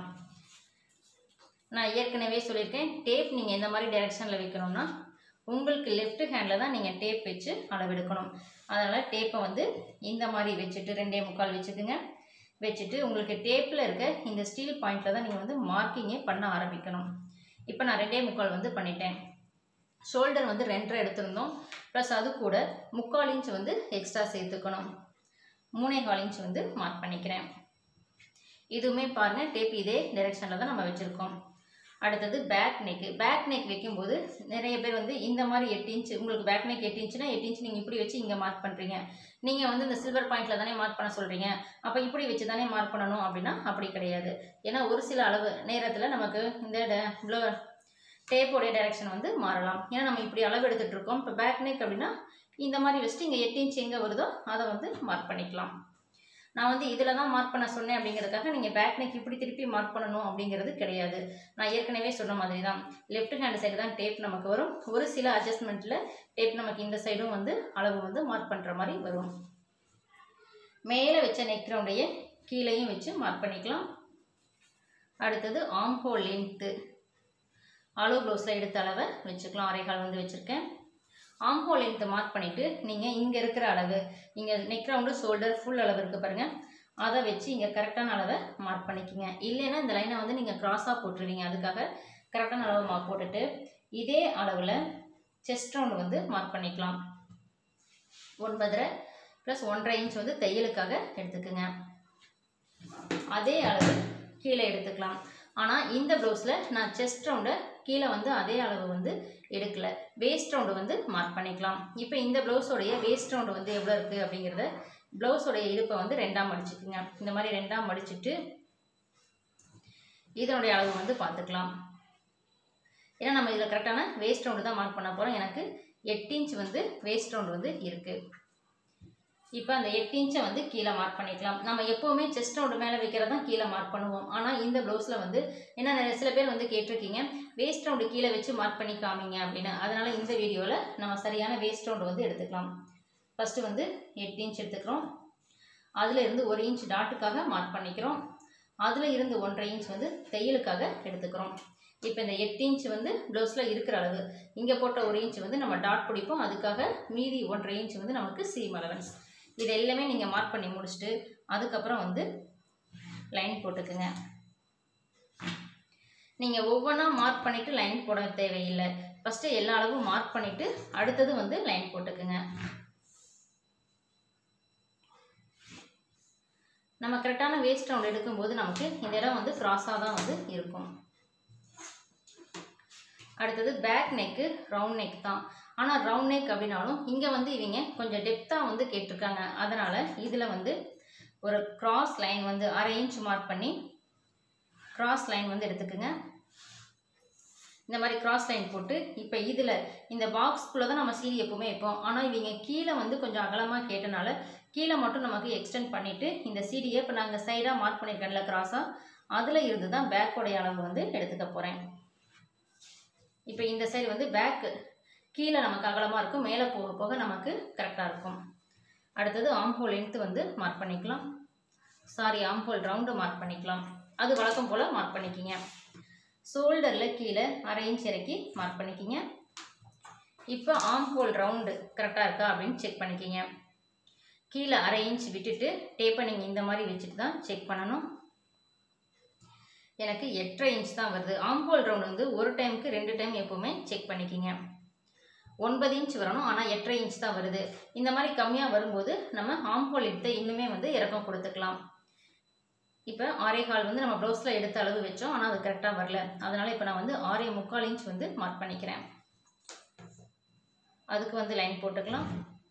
நான் ஏற்கனவே சொல்லியிருக்கேன், டேப் நீங்கள் எந்த மாதிரி டைரெக்ஷனில் வைக்கணும்னா உங்களுக்கு லெஃப்ட் ஹேண்டில் தான் நீங்கள் டேப் வச்சு அளவெடுக்கணும். அதனால் டேப்பை வந்து இந்த மாதிரி வச்சுட்டு 2.25 வச்சுக்குங்க. வச்சுட்டு உங்களுக்கு டேப்பில் இருக்க இந்த ஸ்டீல் பாயிண்டில் தான் நீங்கள் வந்து மார்க்கிங்கே பண்ண ஆரம்பிக்கணும். இப்போ நான் 2.25 வந்து பண்ணிட்டேன். ஷோல்டர் வந்து 2.5 எடுத்திருந்தோம். ப்ளஸ் அது கூட 3/4 இன்ச் வந்து எக்ஸ்ட்ரா சேர்த்துக்கணும். 3.25 இன்ச் வந்து மார்க் பண்ணிக்கிறேன். இதுவுமே பாருங்கள், டேப் இதே டைரெக்ஷனில் தான் நம்ம வச்சுருக்கோம். அடுத்தது பேக் நெக்கு. பேக் நெக் வைக்கும்போது நிறைய பேர் வந்து இந்த மாதிரி 8 இன்ச், உங்களுக்கு பேக் நெக் 8 இன்ச்சுனா 8 இன்ச் நீங்கள் இப்படி வச்சு இங்கே மார்க் பண்ணுறீங்க. நீங்கள் வந்து இந்த சில்வர் பாயிண்டில் தானே மார்க் பண்ண சொல்கிறீங்க, அப்போ இப்படி வச்சு தானே மார்க் பண்ணணும் அப்படின்னா அப்படி கிடையாது. ஏன்னா ஒரு சில அளவு நேரத்தில் நமக்கு இந்த டேப்போடைய டைரெக்ஷன் வந்து மாறலாம். ஏன்னா நம்ம இப்படி அளவு எடுத்துகிட்டு இருக்கோம். இப்போ பேக் நெக் அப்படின்னா இந்த மாதிரி வச்சுட்டு இங்கே 8 இன்ச் எங்கே வருதோ அதை வந்து மார்க் பண்ணிக்கலாம். நான் வந்து இதில் தான் மார்க் பண்ண சொன்னேன் அப்படிங்கிறதுக்காக நீங்கள் பேக் நெக் இப்படி திருப்பி மார்க் பண்ணணும் அப்படிங்கிறது கிடையாது. நான் ஏற்கனவே சொன்ன மாதிரி தான் லெஃப்ட் ஹேண்ட் சைடு தான் டேப் நமக்கு வரும். ஒரு சில அட்ஜஸ்ட்மெண்ட்டில் டேப் நமக்கு இந்த சைடும் வந்து அளவு வந்து மார்க் பண்ணுற மாதிரி வரும். மேலே வச்ச நெக் ரவுண்டையே கீழேயும் வச்சு மார்க் பண்ணிக்கலாம். அடுத்தது ஆர்ம் ஹோல் லென்த்து. அளவு ப்ளவுஸில் எடுத்த அளவை வச்சுக்கலாம். 1/4 வந்து வச்சுருக்கேன். ஆர்ம் ஹோல் லென்த்தை மார்க் பண்ணிவிட்டு நீங்கள் இங்கே இருக்கிற அளவு, இங்கே நெக் ரவுண்டு ஷோல்டர் ஃபுல் அளவு இருக்குது பாருங்கள், அதை வச்சு இங்கே கரெக்டான அளவை மார்க் பண்ணிக்கோங்க. இல்லைன்னா இந்த லைனை வந்து நீங்கள் க்ராஸாக போட்டுருவீங்க. அதுக்காக கரெக்டான அளவை மார்க் போட்டுட்டு இதே அளவில் செஸ்ட் ரவுண்டு வந்து மார்க் பண்ணிக்கலாம். 9.5 ப்ளஸ் 1.5 இன்ச் வந்து தையலுக்காக எடுத்துக்குங்க. அதே அளவு கீழே எடுத்துக்கலாம். ஆனால் இந்த ப்ளவுஸில் நான் செஸ்ட் ரவுண்டை கீழே வந்து அதே அளவு வந்து எடுக்கலை. வேஸ்ட் ரவுண்டு வந்து மார்க் பண்ணிக்கலாம். இப்போ இந்த ப்ளவுஸோடைய வேஸ்ட் ரவுண்டு வந்து எவ்வளோ இருக்குது அப்படிங்கிறத ப்ளவுஸோடைய இடுப்பை வந்து 2ஆக மடிச்சுக்குங்க. இந்த மாதிரி 2ஆக மடிச்சுட்டு இதனுடைய அளவு வந்து பார்த்துக்கலாம். ஏன்னா நம்ம இதில் கரெக்டான வேஸ்ட் ரவுண்டு தான் மார்க் பண்ண போகிறோம். எனக்கு 8 இன்ச் வந்து வேஸ்ட் ரவுண்டு வந்து இருக்குது. இப்போ அந்த 8 இன்ச்சை வந்து கீழே மார்க் பண்ணிக்கலாம். நம்ம எப்போவுமே செஸ்ட் ரவுண்டு மேலே வைக்கிறது தான் கீழே மார்க் பண்ணுவோம். ஆனால் இந்த ப்ளவுஸில் வந்து என்ன, சில பேர் வந்து கேட்டிருக்கீங்க வேஸ்ட் ரவுண்டு கீழே வச்சு மார்க் பண்ணி காமிங்க அப்படின்னு. அதனால் இந்த வீடியோவில் நம்ம சரியான வேஸ்ட் ரவுண்டு வந்து எடுத்துக்கலாம். ஃபஸ்ட்டு வந்து 8 இன்ச் எடுத்துக்கிறோம். அதில் இருந்து 1 இன்ச் டாட்டுக்காக மார்க் பண்ணிக்கிறோம். அதில் இருந்து 1.5 இன்ச் வந்து தையலுக்காக எடுத்துக்கிறோம். இப்போ இந்த 8 இன்ச் வந்து ப்ளவுஸில் இருக்கிற அளவு, இங்கே போட்ட 1 இன்ச் வந்து நம்ம டாட் பிடிப்போம். அதுக்காக மீதி 1.5 இன்ச் வந்து நமக்கு சீம் அலவன்ஸ். இது எல்லாமே நீங்கள் மார்க் பண்ணி முடிச்சுட்டு அதுக்கப்புறம் வந்து லைன் போட்டுக்குங்க. நீங்கள் ஒவ்வொன்றா மார்க் பண்ணிவிட்டு லைன் போட தேவையில்லை. ஃபஸ்ட்டு எல்லா அளவும் மார்க் பண்ணிவிட்டு அடுத்தது வந்து லைன் போட்டுக்குங்க. நம்ம கரெக்டான வேஸ்ட் ரவுண்ட் எடுக்கும்போது நமக்கு இந்த இடம் வந்து க்ராஸாக தான் வந்து இருக்கும். அடுத்தது பேக் நெக்கு ரவுண்ட் நெக் தான். ஆனால் ரவுண்ட் நெக் அப்படின்னாலும் இங்கே வந்து இவங்க கொஞ்சம் டெப்த்தாக வந்து கேட்டிருக்காங்க. அதனால் இதில் வந்து ஒரு கிராஸ் லைன் வந்து 1/2 இன்ச் மார்க் பண்ணி கிராஸ் லைன் வந்து எடுத்துக்குங்க. இந்த மாதிரி கிராஸ் லைன் போட்டு இப்போ இதில் இந்த பாக்ஸ்குள்ளே தான் நம்ம சீரி எப்போவுமே வைப்போம். ஆனால் இவங்க கீழே வந்து கொஞ்சம் அகலமாக கேட்டனால கீழே மட்டும் நமக்கு எக்ஸ்டெண்ட் பண்ணிவிட்டு இந்த சீரியை இப்போ நாங்கள் சைடாக மார்க் பண்ணியிருக்கேன்ல கிராஸாக, அதில் இருந்து தான் பேக்கோடைய அளவு வந்து எடுத்துக்க போகிறேன். இப்போ இந்த சைடு வந்து பேக்கு கீழே நமக்கு அகலமாக இருக்கும், மேலே போக போக நமக்கு கரெக்டாக இருக்கும். அடுத்தது ஆம்ஹோல் லென்த்து வந்து மார்க் பண்ணிக்கலாம். ஆம்ஹோல் ரவுண்டு மார்க் பண்ணிக்கலாம். அது வழக்கம் போல் மார்க் பண்ணிக்கிங்க. ஷோல்டரில் கீழே 1/2 இன்ச் இறக்கி மார்க் பண்ணிக்கிங்க. இப்போ ஆம்ஹோல் ரவுண்டு கரெக்டாக இருக்கா அப்படின்னு செக் பண்ணிக்கிங்க. கீழே 1/2 இன்ச் விட்டுட்டு டேப்பை நீங்கள் இந்த மாதிரி வச்சுட்டு தான் செக் பண்ணணும். எனக்கு 8.5 இன்ச் தான் வருது. ஆம்ஹோல் ரவுண்டு வந்து ஒரு டைமுக்கு 2 டைம் எப்போவுமே செக் பண்ணிக்கிங்க. 9 இன்ச் வரணும், ஆனால் 8.5 இன்ச் தான் வருது. இந்த மாதிரி கம்மியாக வரும்போது நம்ம ஆம்ஹோல் எடுத்து இன்னுமே வந்து இறக்கம் கொடுத்துக்கலாம். இப்போ 6.25 வந்து நம்ம ப்ளவுஸில் எடுத்த அளவு வச்சோம், ஆனால் அது கரெக்டாக வரல. அதனால் இப்போ நான் வந்து 6.25 இன்ச் வந்து மார்க் பண்ணிக்கிறேன். அதுக்கு வந்து லைன் போட்டுக்கலாம்.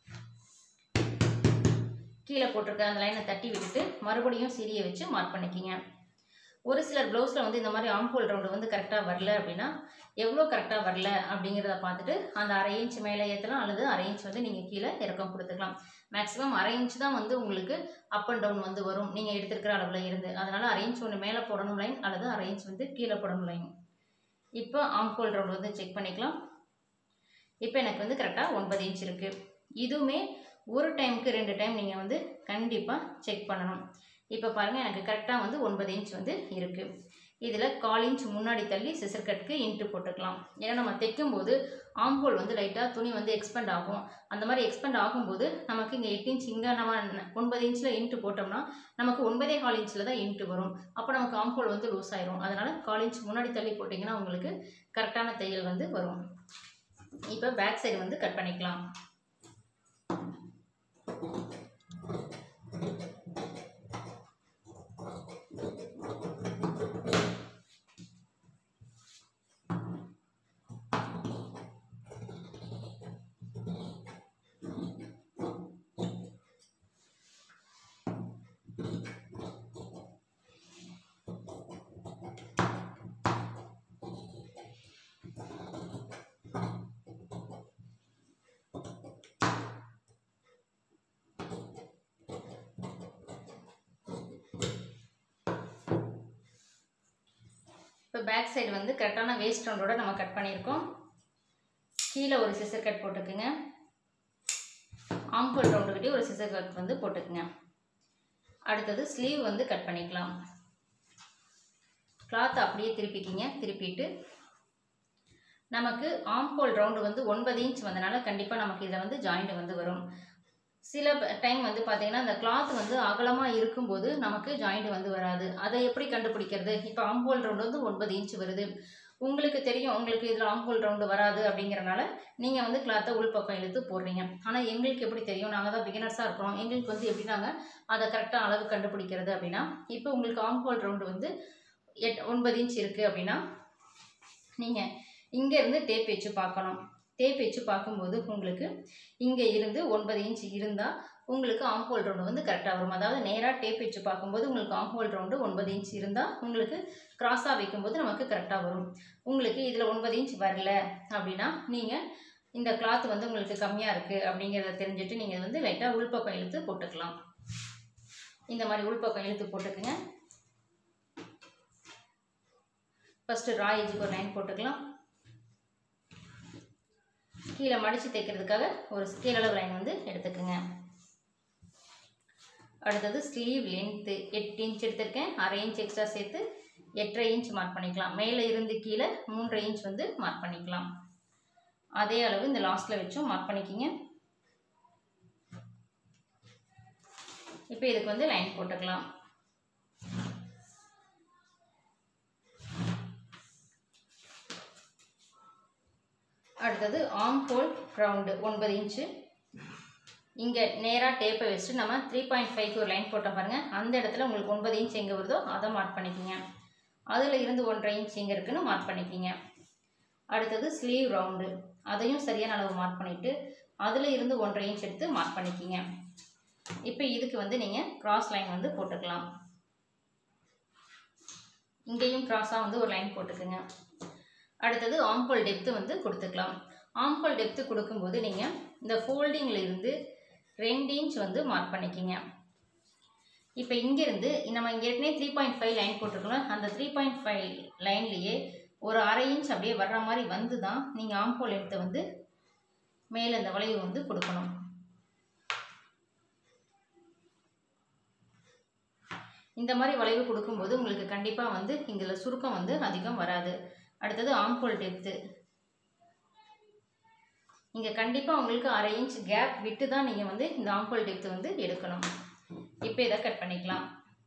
கீழே போட்டிருக்க அந்த லைனை தட்டி விட்டுட்டு மறுபடியும் சீரியை வச்சு மார்க் பண்ணிக்கிங்க. ஒரு சிலர் ப்ளவுஸில் வந்து இந்த மாதிரி ஆம்ஹோல் ரவுண்டு வந்து கரெக்டாக வரல அப்படின்னா எவ்வளோ கரெக்டாக வரல அப்படிங்கிறத பார்த்துட்டு அந்த 1/2 இன்ச் மேலே ஏற்றலாம், அல்லது 1/2 இன்ச் வந்து நீங்கள் கீழே இறக்கம் கொடுத்துக்கலாம். மேக்ஸிமம் 1/2 இன்ச் தான் வந்து உங்களுக்கு அப் அண்ட் டவுன் வந்து வரும் நீங்கள் எடுத்துருக்கிற அளவில் இருந்து. அதனால் 1/2 இன்ச் ஒன்று மேலே போடணும் லைன், அல்லது 1/2 இன்ச் வந்து கீழே போடணும் லைன். இப்போ ஆம்ஹோல் ரவுண்ட் வந்து செக் பண்ணிக்கலாம். இப்போ எனக்கு வந்து கரெக்டாக 9 இன்ச் இருக்குது. இதுவுமே ஒரு டைமுக்கு 2 டைம் நீங்கள் வந்து கண்டிப்பாக செக் பண்ணணும். இப்போ பாருங்கள், எனக்கு கரெக்டாக வந்து 9 இன்ச் வந்து இருக்குது. இதில் 1/4 இன்ச் முன்னாடி தள்ளி சிசர் கட்டுக்கு இன்ட்டு போட்டுக்கலாம். ஏன்னா நம்ம தைக்கும்போது ஆம்ஹோல் வந்து லைட்டாக துணி வந்து எக்ஸ்பெண்ட் ஆகும். அந்த மாதிரி எக்ஸ்பெண்ட் ஆகும்போது நமக்கு இங்கே 8 இன்ச், இங்கே நம்ம 9 இன்ச்சில் இன்ட்டு போட்டோம்னா நமக்கு 9.25 இன்ச்சில் தான் இன்ட்டு வரும். அப்போ நமக்கு ஆம்ஹோல் வந்து லூஸ் ஆயிரும். அதனால் 1/4 இன்ச் முன்னாடி தள்ளி போட்டிங்கன்னா உங்களுக்கு கரெக்டான தையல் வந்து வரும். இப்போ பேக் சைடு வந்து கட் பண்ணிக்கலாம். இப்போ பேக் சைடு வந்து கரெக்டான வேஸ்ட் ரவுண்டோட நம்ம கட் பண்ணியிருக்கோம். கீழே ஒரு சிசர் கட் போட்டுக்குங்க. ஆம்ஹோல் ரவுண்டுக்கிட்டே ஒரு சிசர் கட் வந்து போட்டுக்குங்க. அடுத்தது ஸ்லீவ் வந்து கட் பண்ணிக்கலாம். கிளாத் அப்படியே திருப்பிக்கிங்க. திருப்பிட்டு நமக்கு ஆம்ஹோல் ரவுண்டு வந்து 9 இன்ச் வந்தனால கண்டிப்பாக நமக்கு இதில் வந்து ஜாயிண்ட் வந்து வரும். சில டைம் வந்து பார்த்தீங்கன்னா இந்த கிளாத் வந்து அகலமாக இருக்கும்போது நமக்கு ஜாயிண்ட் வந்து வராது. அதை எப்படி கண்டுபிடிக்கிறது? இப்போ ஆம்ஹோல் ரவுண்டு வந்து 9 இன்ச் வருது, உங்களுக்கு தெரியும் உங்களுக்கு இதில் ஆம்ஹோல் ரவுண்டு வராது அப்படிங்கிறனால நீங்கள் வந்து கிளாத்தை உள்பக்கம் இழுத்து போடுறீங்க. ஆனால் எங்களுக்கு எப்படி தெரியும்? நாங்கள் தான் பிகினர்ஸாக இருக்கிறோம். எங்களுக்கு வந்து எப்படி நாங்கள் அதை கரெக்டாக அளவு கண்டுபிடிக்கிறது அப்படின்னா, இப்போ உங்களுக்கு ஆம்ஹோல் ரவுண்டு வந்து 9 இன்ச் இருக்குது அப்படின்னா நீங்கள் இங்கேருந்து டேப் வச்சு பார்க்கணும். டேப் வச்சு பார்க்கும்போது உங்களுக்கு இங்கே இருந்து 9 இன்ச் இருந்தால் உங்களுக்கு ஆம்ஹோல் ரவுண்டு வந்து கரெக்டாக வரும். அதாவது நேராக டேப் வச்சு பார்க்கும்போது உங்களுக்கு ஆம்ஹோல் ரவுண்டு 9 இன்ச் இருந்தால் உங்களுக்கு கிராஸாக வைக்கும்போது நமக்கு கரெக்டாக வரும். உங்களுக்கு இதில் 9 இன்ச் வரல அப்படின்னா நீங்கள் இந்த கிளாத் வந்து உங்களுக்கு கம்மியாக இருக்குது அப்படிங்கிறத தெரிஞ்சுட்டு நீங்கள் வந்து லைட்டாக உள்பக்கம் இழுத்து போட்டுக்கலாம். இந்த மாதிரி உள்பக்கம் இழுத்து போட்டுக்குங்க. ஃபஸ்ட்டு ரா எஜுக்கு ஒரு லைன் போட்டுக்கலாம். கீழே மடித்து தைக்கிறதுக்காக ஒரு கீழளவு லைன் வந்து எடுத்துக்கோங்க. அடுத்தது ஸ்லீவ் லென்த்து 8 இன்ச் எடுத்திருக்கேன். 1/2 இன்ச் எக்ஸ்ட்ரா சேர்த்து 8.5 இன்ச் மார்க் பண்ணிக்கலாம். மேலே இருந்து கீழே 3.5 இன்ச் வந்து மார்க் பண்ணிக்கலாம். அதே அளவு இந்த லாஸ்ட்டில் வச்சும் மார்க் பண்ணிக்கிங்க. இப்போ இதுக்கு வந்து லைன் போட்டுக்கலாம். அடுத்தது ஆம்ஹோல் ரவுண்டு 9 இன்ச்சு. இங்கே நேராக டேப்பை வச்சுட்டு நம்ம 3.5க்கு ஒரு லைன் போட்டோம் பாருங்கள். அந்த இடத்துல உங்களுக்கு 9 இன்ச் எங்கே வருதோ அதை மார்க் பண்ணிக்கிங்க. அதில் இருந்து 1.5 இன்ச் எங்கே இருக்குன்னு மார்க் பண்ணிக்கிங்க. அடுத்தது ஸ்லீவ் ரவுண்டு, அதையும் சரியான அளவு மார்க் பண்ணிவிட்டு அதில் இருந்து 1.5 இன்ச் எடுத்து மார்க் பண்ணிக்கிங்க. இப்போ இதுக்கு வந்து நீங்கள் கிராஸ் லைன் வந்து போட்டுக்கலாம். இங்கேயும் கிராஸாக வந்து ஒரு லைன் போட்டுக்குங்க. அடுத்தது ஆம்ஹோல் டெப்த்து வந்து கொடுத்துக்கலாம். ஆம்ஹோல் டெப்த்து கொடுக்கும்போது நீங்கள் இந்த ஃபோல்டிங்கில் இருந்து 2 இன்ச் வந்து மார்க் பண்ணிக்கிங்க. இப்போ இங்கேருந்து நம்ம இங்கே ஏற்கனவே 3.5 லைன் போட்டிருக்கலாம். அந்த 3.5 லைன்லேயே ஒரு 1/2 இன்ச் அப்படியே வர்ற மாதிரி வந்து தான் நீங்கள் ஆம்ஹோல் எடுத்து வந்து மேலே இந்த வளைவு வந்து கொடுக்கணும். இந்த மாதிரி வளைவு கொடுக்கும்போது உங்களுக்கு கண்டிப்பாக வந்து இதில் சுருக்கம் வந்து அதிகம் வராது. அடுத்தது ஆம்ஹோல் டெப்த்து. இங்கே கண்டிப்பாக உங்களுக்கு 1/2 இன்ச் கேப் விட்டு தான் நீங்கள் வந்து இந்த ஆம்ஹோல் டெப்த்து வந்து எடுக்கணும். இப்போ இதை கட் பண்ணிக்கலாம்.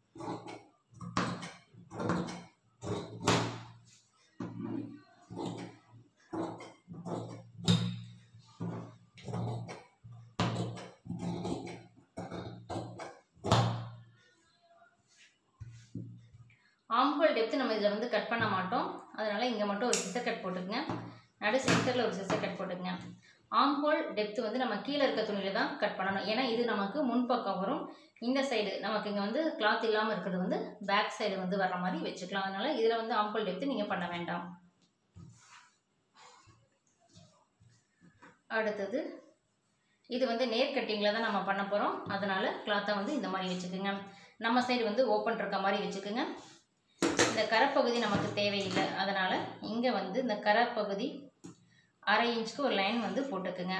ஆம்ஹோல் டெப்த்து நம்ம இதில் வந்து கட் பண்ண மாட்டோம். அதனால் இங்கே மட்டும் ஒரு சிசர் கட் போட்டுக்குங்க. நடு சென்டரில் ஒரு சிசர் கட் போட்டுக்குங்க. ஆம்ஹோல் டெப்த்து வந்து நம்ம கீழே இருக்க துணியில் தான் கட் பண்ணணும். ஏன்னா இது நமக்கு முன்பக்கம் வரும். இந்த சைடு நமக்கு இங்கே வந்து கிளாத் இல்லாமல் இருக்கிறது வந்து பேக் சைடு வந்து வர்ற மாதிரி வச்சுக்கலாம். அதனால் இதில் வந்து ஆம்ஹோல் டெப்த்து நீங்கள் பண்ண வேண்டாம். அடுத்தது இது வந்து நேர் கட்டிங்கில் தான் நம்ம பண்ண போகிறோம். அதனால் கிளாத்தை வந்து இந்த மாதிரி வச்சுக்கோங்க. நம்ம சைடு வந்து ஓப்பன் இருக்க மாதிரி வச்சுக்கோங்க. இந்த கரைப்பகுதி நமக்கு தேவையில்லை. அதனால் இங்கே வந்து இந்த கரைப்பகுதி 1/2 இன்ச்சுக்கு ஒரு லைன் வந்து போட்டுக்குங்க.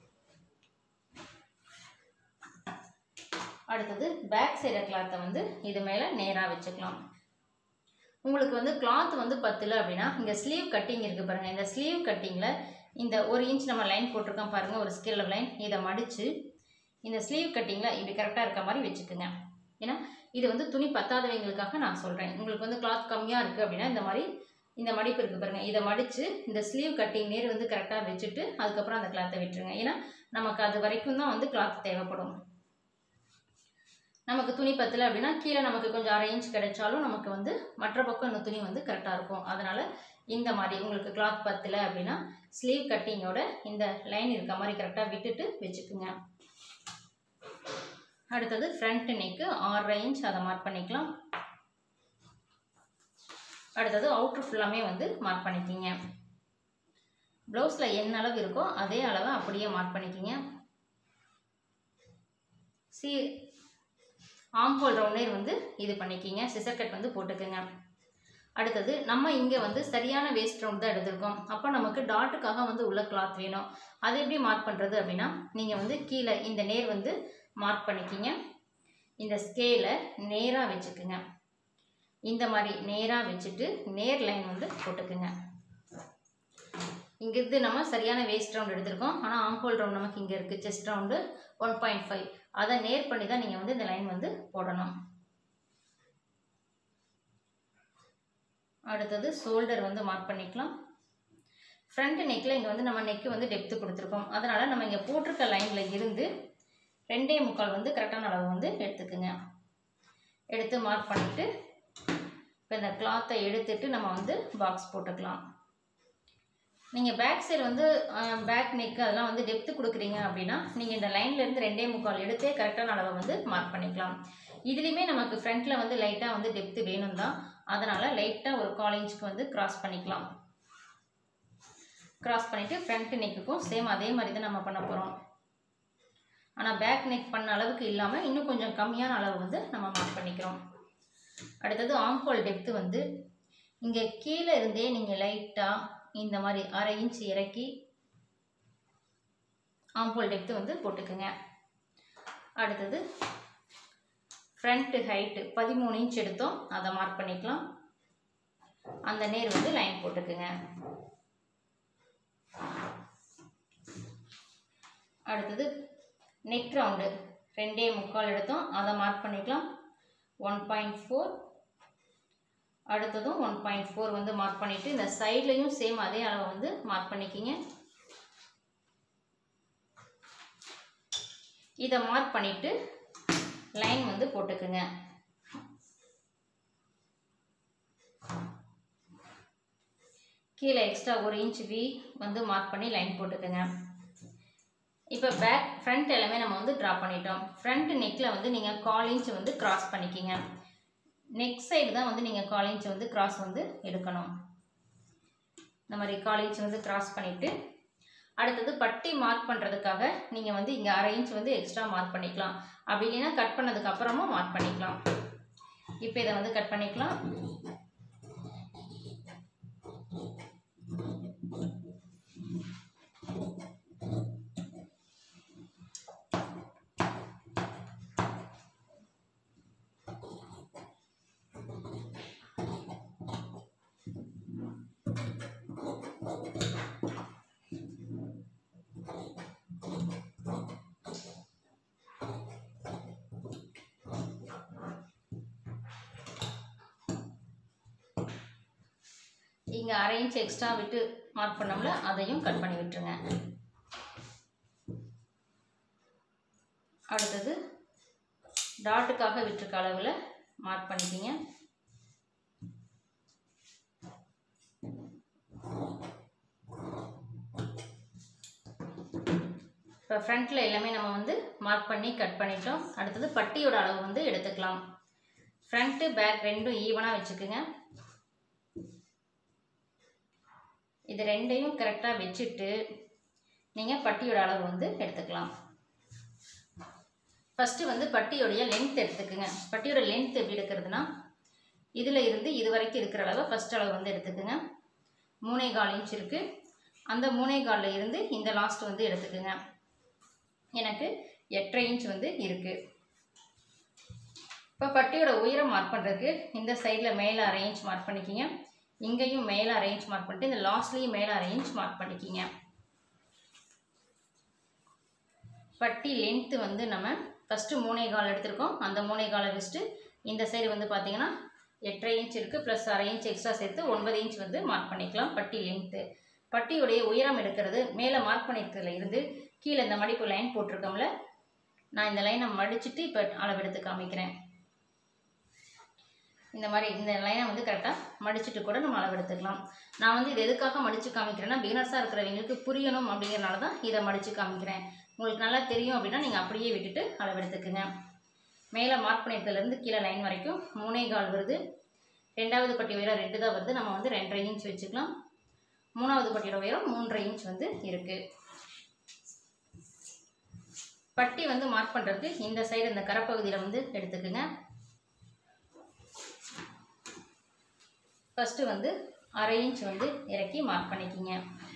அடுத்தது பேக் சைடு கிளாத்தை வந்து இது மேலே நேராக வச்சுக்கலாம். உங்களுக்கு வந்து கிளாத் வந்து பத்தலை அப்படின்னா இங்கே ஸ்லீவ் கட்டிங் இருக்குது பாருங்கள். இந்த ஸ்லீவ் கட்டிங்கில் இந்த 1 இன்ச் நம்ம லைன் போட்டிருக்கோம் பாருங்கள், ஒரு ஸ்கேல் லைன். இதை மடித்து இந்த ஸ்லீவ் கட்டிங்கில் இப்படி கரெக்டாக இருக்க மாதிரி வச்சுக்கோங்க. ஏன்னா இது வந்து துணி பத்தாதவங்களுக்காக நான் சொல்கிறேன். உங்களுக்கு வந்து கிளாத் கம்மியாக இருக்குது அப்படின்னா இந்த மாதிரி இந்த மடிப்பு இருக்குது பாருங்கள், இதை மடித்து இந்த ஸ்லீவ் கட்டிங் நேர் வந்து கரெக்டாக வச்சுட்டு அதுக்கப்புறம் அந்த கிளாத்தை விட்டுருங்க. ஏன்னா நமக்கு அது வரைக்கும் தான் வந்து கிளாத் தேவைப்படும். நமக்கு துணி பத்தலை அப்படின்னா கீழே நமக்கு கொஞ்சம் 1/2 இன்ச் கிடைச்சாலும் நமக்கு வந்து மற்ற பக்கம் இந்த துணி வந்து கரெக்டாக இருக்கும். அதனால் இந்த மாதிரி உங்களுக்கு கிளாத் பத்தலை அப்படின்னா ஸ்லீவ் கட்டிங்கோட இந்த லைன் இருக்க மாதிரி கரெக்டாக விட்டுட்டு வச்சுக்குங்க. அடுத்தது ஃப்ரண்ட் நெக்கு 6.5 இன்ச், அதை மார்க் பண்ணிக்கலாம். அடுத்தது அவுட்ரு ஃபுல்லாமே வந்து மார்க் பண்ணிக்கிங்க. ப்ளவுஸில் என்ன அளவு இருக்கோ அதே அளவை அப்படியே மார்க் பண்ணிக்கிங்க. ஆம்ஹோல் ரவுண்டர் வந்து இது பண்ணிக்கிங்க, சிசர் கட் வந்து போட்டுக்குங்க. அடுத்தது நம்ம இங்கே வந்து சரியான வேஸ்ட் ரவுண்ட் தான் எடுத்திருக்கோம். அப்போ நமக்கு டாட்டுக்காக வந்து உள்ள கிளாத் வேணும். அதை எப்படி மார்க் பண்ணுறது அப்படின்னா நீங்கள் வந்து கீழே இந்த நேர் வந்து மார்க் பண்ணிக்கிங்க. இந்த ஸ்கேலை நேராக வச்சுக்குங்க. இந்த மாதிரி நேராக வச்சுட்டு நேர் லைன் வந்து போட்டுக்குங்க. இங்கிருந்து நம்ம சரியான வேஸ்ட் ரவுண்ட் எடுத்திருக்கோம். ஆனால் ஆம்ஹோல் ரவுண்ட் நமக்கு இங்கே இருக்குது. செஸ்ட் ரவுண்டு 1.5, அதை நேர் பண்ணி தான் நீங்கள் வந்து இந்த லைன் வந்து போடணும். அடுத்தது ஷோல்டர் வந்து மார்க் பண்ணிக்கலாம். ஃப்ரண்ட் நெக்கில் இங்கே வந்து நம்ம நெக்கு வந்து டெப்த்து கொடுத்துருக்கோம். அதனால் நம்ம இங்கே போட்டிருக்க லைனில் இருந்து 2.25 வந்து கரெக்டான அளவு வந்து எடுத்துக்குங்க. எடுத்து மார்க் பண்ணிவிட்டு இப்போ இந்த கிளாத்தை எடுத்துட்டு நம்ம வந்து பாக்ஸ் போட்டுக்கலாம். நீங்கள் பேக் சைடு வந்து பேக் நெக்கு அதெல்லாம் வந்து டெப்த்து கொடுக்குறீங்க அப்படின்னா நீங்கள் இந்த லைன்லேருந்து 2.25 எடுத்தே கரெக்டான அளவை வந்து மார்க் பண்ணிக்கலாம். இதுலேயுமே நமக்கு ஃப்ரண்ட்டில் வந்து லைட்டாக வந்து டெப்த்து வேணும் தான். அதனால் லைட்டாக ஒரு 1/4 இன்ச்சுக்கு வந்து கிராஸ் பண்ணிக்கலாம். கிராஸ் பண்ணிவிட்டு ஃப்ரண்ட் நெக்குக்கும் சேம் அதே மாதிரி தான் நம்ம பண்ண போகிறோம். ஆனால் பேக் நெக் பண்ண அளவுக்கு இல்லாமல் இன்னும் கொஞ்சம் கம்மியான அளவு வந்து நம்ம மார்க் பண்ணிக்கிறோம். அடுத்தது ஆம்ஹோல் டெப்த்து வந்து இங்கே கீழே இருந்தே நீங்கள் லைட்டாக இந்த மாதிரி 1/2 இன்ச் இறக்கி ஆம்ஹோல் டெப்த்து வந்து போட்டுக்குங்க. அடுத்தது ஃப்ரண்ட் ஹைட்டு 13 இன்ச் எடுத்தோம், அதை மார்க் பண்ணிக்கலாம். அந்த நேர் வந்து லைன் போட்டுக்குங்க. அடுத்தது நெக் ரவுண்டு 2.25 எடுத்தோம், அதை மார்க் பண்ணிக்கலாம். 1.4, அடுத்ததும் 1.4 வந்து மார்க் பண்ணிவிட்டு இந்த சைட்லையும் சேம் அதே அளவை வந்து மார்க் பண்ணிக்கிங்க. இதை மார்க் பண்ணிவிட்டு லைன் வந்து போட்டுக்குங்க. கீழே எக்ஸ்ட்ரா 1 இன்ச் வி வந்து மார்க் பண்ணி லைன் போட்டுக்குங்க. இப்போ ஃப்ரண்ட் எல்லாமே நம்ம வந்து ட்ரா பண்ணிட்டோம். ஃப்ரண்ட் நெக்கில் வந்து நீங்கள் 1/4 இன்ச் வந்து கிராஸ் பண்ணிக்கிங்க. நெக் சைடு தான் வந்து நீங்கள் 1/4 இன்ச் வந்து கிராஸ் வந்து எடுக்கணும். இந்த மாதிரி 1/4 இன்ச் வந்து கிராஸ் பண்ணிவிட்டு அடுத்தது பட்டி மார்க் பண்ணுறதுக்காக நீங்கள் வந்து இங்கே 1/2 இன்ச் வந்து எக்ஸ்ட்ரா மார்க் பண்ணிக்கலாம். அப்படி இல்லைன்னா கட் பண்ணதுக்கு அப்புறமும் மார்க் பண்ணிக்கலாம். இப்போ இதை வந்து கட் பண்ணிக்கலாம். இங்கே 1/2 இன்ச் எக்ஸ்ட்ரா விட்டு மார்க் பண்ணோம்ல, அதையும் கட் பண்ணி விட்டுருங்க. அடுத்தது டாட்டுக்காக விட்டுருக்க அளவில் மார்க் பண்ணிக்கிங்க. இப்போ ஃப்ரண்ட்டில் எல்லாமே நம்ம வந்து மார்க் பண்ணி கட் பண்ணிட்டோம். அடுத்தது பட்டியோட அளவு வந்து எடுத்துக்கலாம். ஃப்ரண்ட்டு பேக் ரெண்டும் ஈவனாக வச்சுக்குங்க. இது ரெண்டையும் கரெக்டாக வச்சுட்டு நீங்கள் பட்டியோட அளவு வந்து எடுத்துக்கலாம். ஃபஸ்ட்டு வந்து பட்டியோடைய லென்த் எடுத்துக்குங்க. பட்டியோட லென்த் எப்படி எடுக்கிறதுனா, இதில் இருந்து இது வரைக்கும் இருக்கிற அளவை ஃபஸ்ட் அளவு வந்து எடுத்துக்குங்க. 3.25 இன்ச் இருக்குது. அந்த 3.25 இருந்து இந்த லாஸ்ட் வந்து எடுத்துக்குங்க. எனக்கு 8.5 இன்ச் வந்து இருக்குது. இப்போ பட்டியோட உயரம் மார்க் பண்ணுறதுக்கு இந்த சைடில் மேலே 1/2 இன்ச் மார்க் பண்ணிக்கிங்க. இங்கேயும் மேலே 1/2 இன்ச் மார்க் பண்ணிட்டு இந்த லாஸ்ட்லேயும் மேலே 1/2 இன்ச் மார்க் பண்ணிக்கிங்க. பட்டி லென்த்து வந்து நம்ம ஃபஸ்ட்டு 3.25 எடுத்திருக்கோம். அந்த 3.25 வச்சுட்டு இந்த சைடு வந்து பார்த்திங்கன்னா 8.5 இன்ச் இருக்குது, ப்ளஸ் 1/2 இன்ச் எக்ஸ்ட்ரா சேர்த்து 9 இன்ச் வந்து மார்க் பண்ணிக்கலாம் பட்டி லென்த்து. பட்டியுடைய உயரம் எடுக்கிறது மேலே மார்க் பண்ணியிருக்கிறதுல இருந்து கீழே இந்த மடிப்பு லைன் போட்டிருக்கோம்ல, நான் இந்த லைனை மடிச்சுட்டு இப்போ அளவெடுத்து காமிக்கிறேன். இந்த மாதிரி இந்த லைனை வந்து கரெக்டாக மடிச்சுட்டு கூட நம்ம அளவெடுத்துக்கலாம். நான் வந்து இது எதுக்காக மடித்து காமிக்கிறேன்னா, பிகினர்ஸாக இருக்கிறவங்களுக்கு புரியணும் அப்படிங்கிறனால தான் இதை மடித்து காமிக்கிறேன். உங்களுக்கு நல்லா தெரியும் அப்படின்னா நீங்கள் அப்படியே விட்டுட்டு அளவெடுத்துக்குங்க. மேலே மார்க் பண்ணியிருக்கிறதுலேருந்து கீழே லைன் வரைக்கும் 3.25 வருது. ரெண்டாவது பட்டி உயரம் 2 தான் வருது. நம்ம வந்து 2.5 இன்ச் வச்சுக்கலாம். மூணாவது பட்டியோட உயரம் 3.5 இன்ச் வந்து இருக்குது. பட்டி வந்து மார்க் பண்ணுறதுக்கு இந்த சைடு இந்த கரப்பகுதியில் வந்து எடுத்துக்குங்க. ஃபஸ்ட்டு வந்து 1/2 இன்ச் வந்து இறக்கி மார்க் பண்ணிக்கிங்க.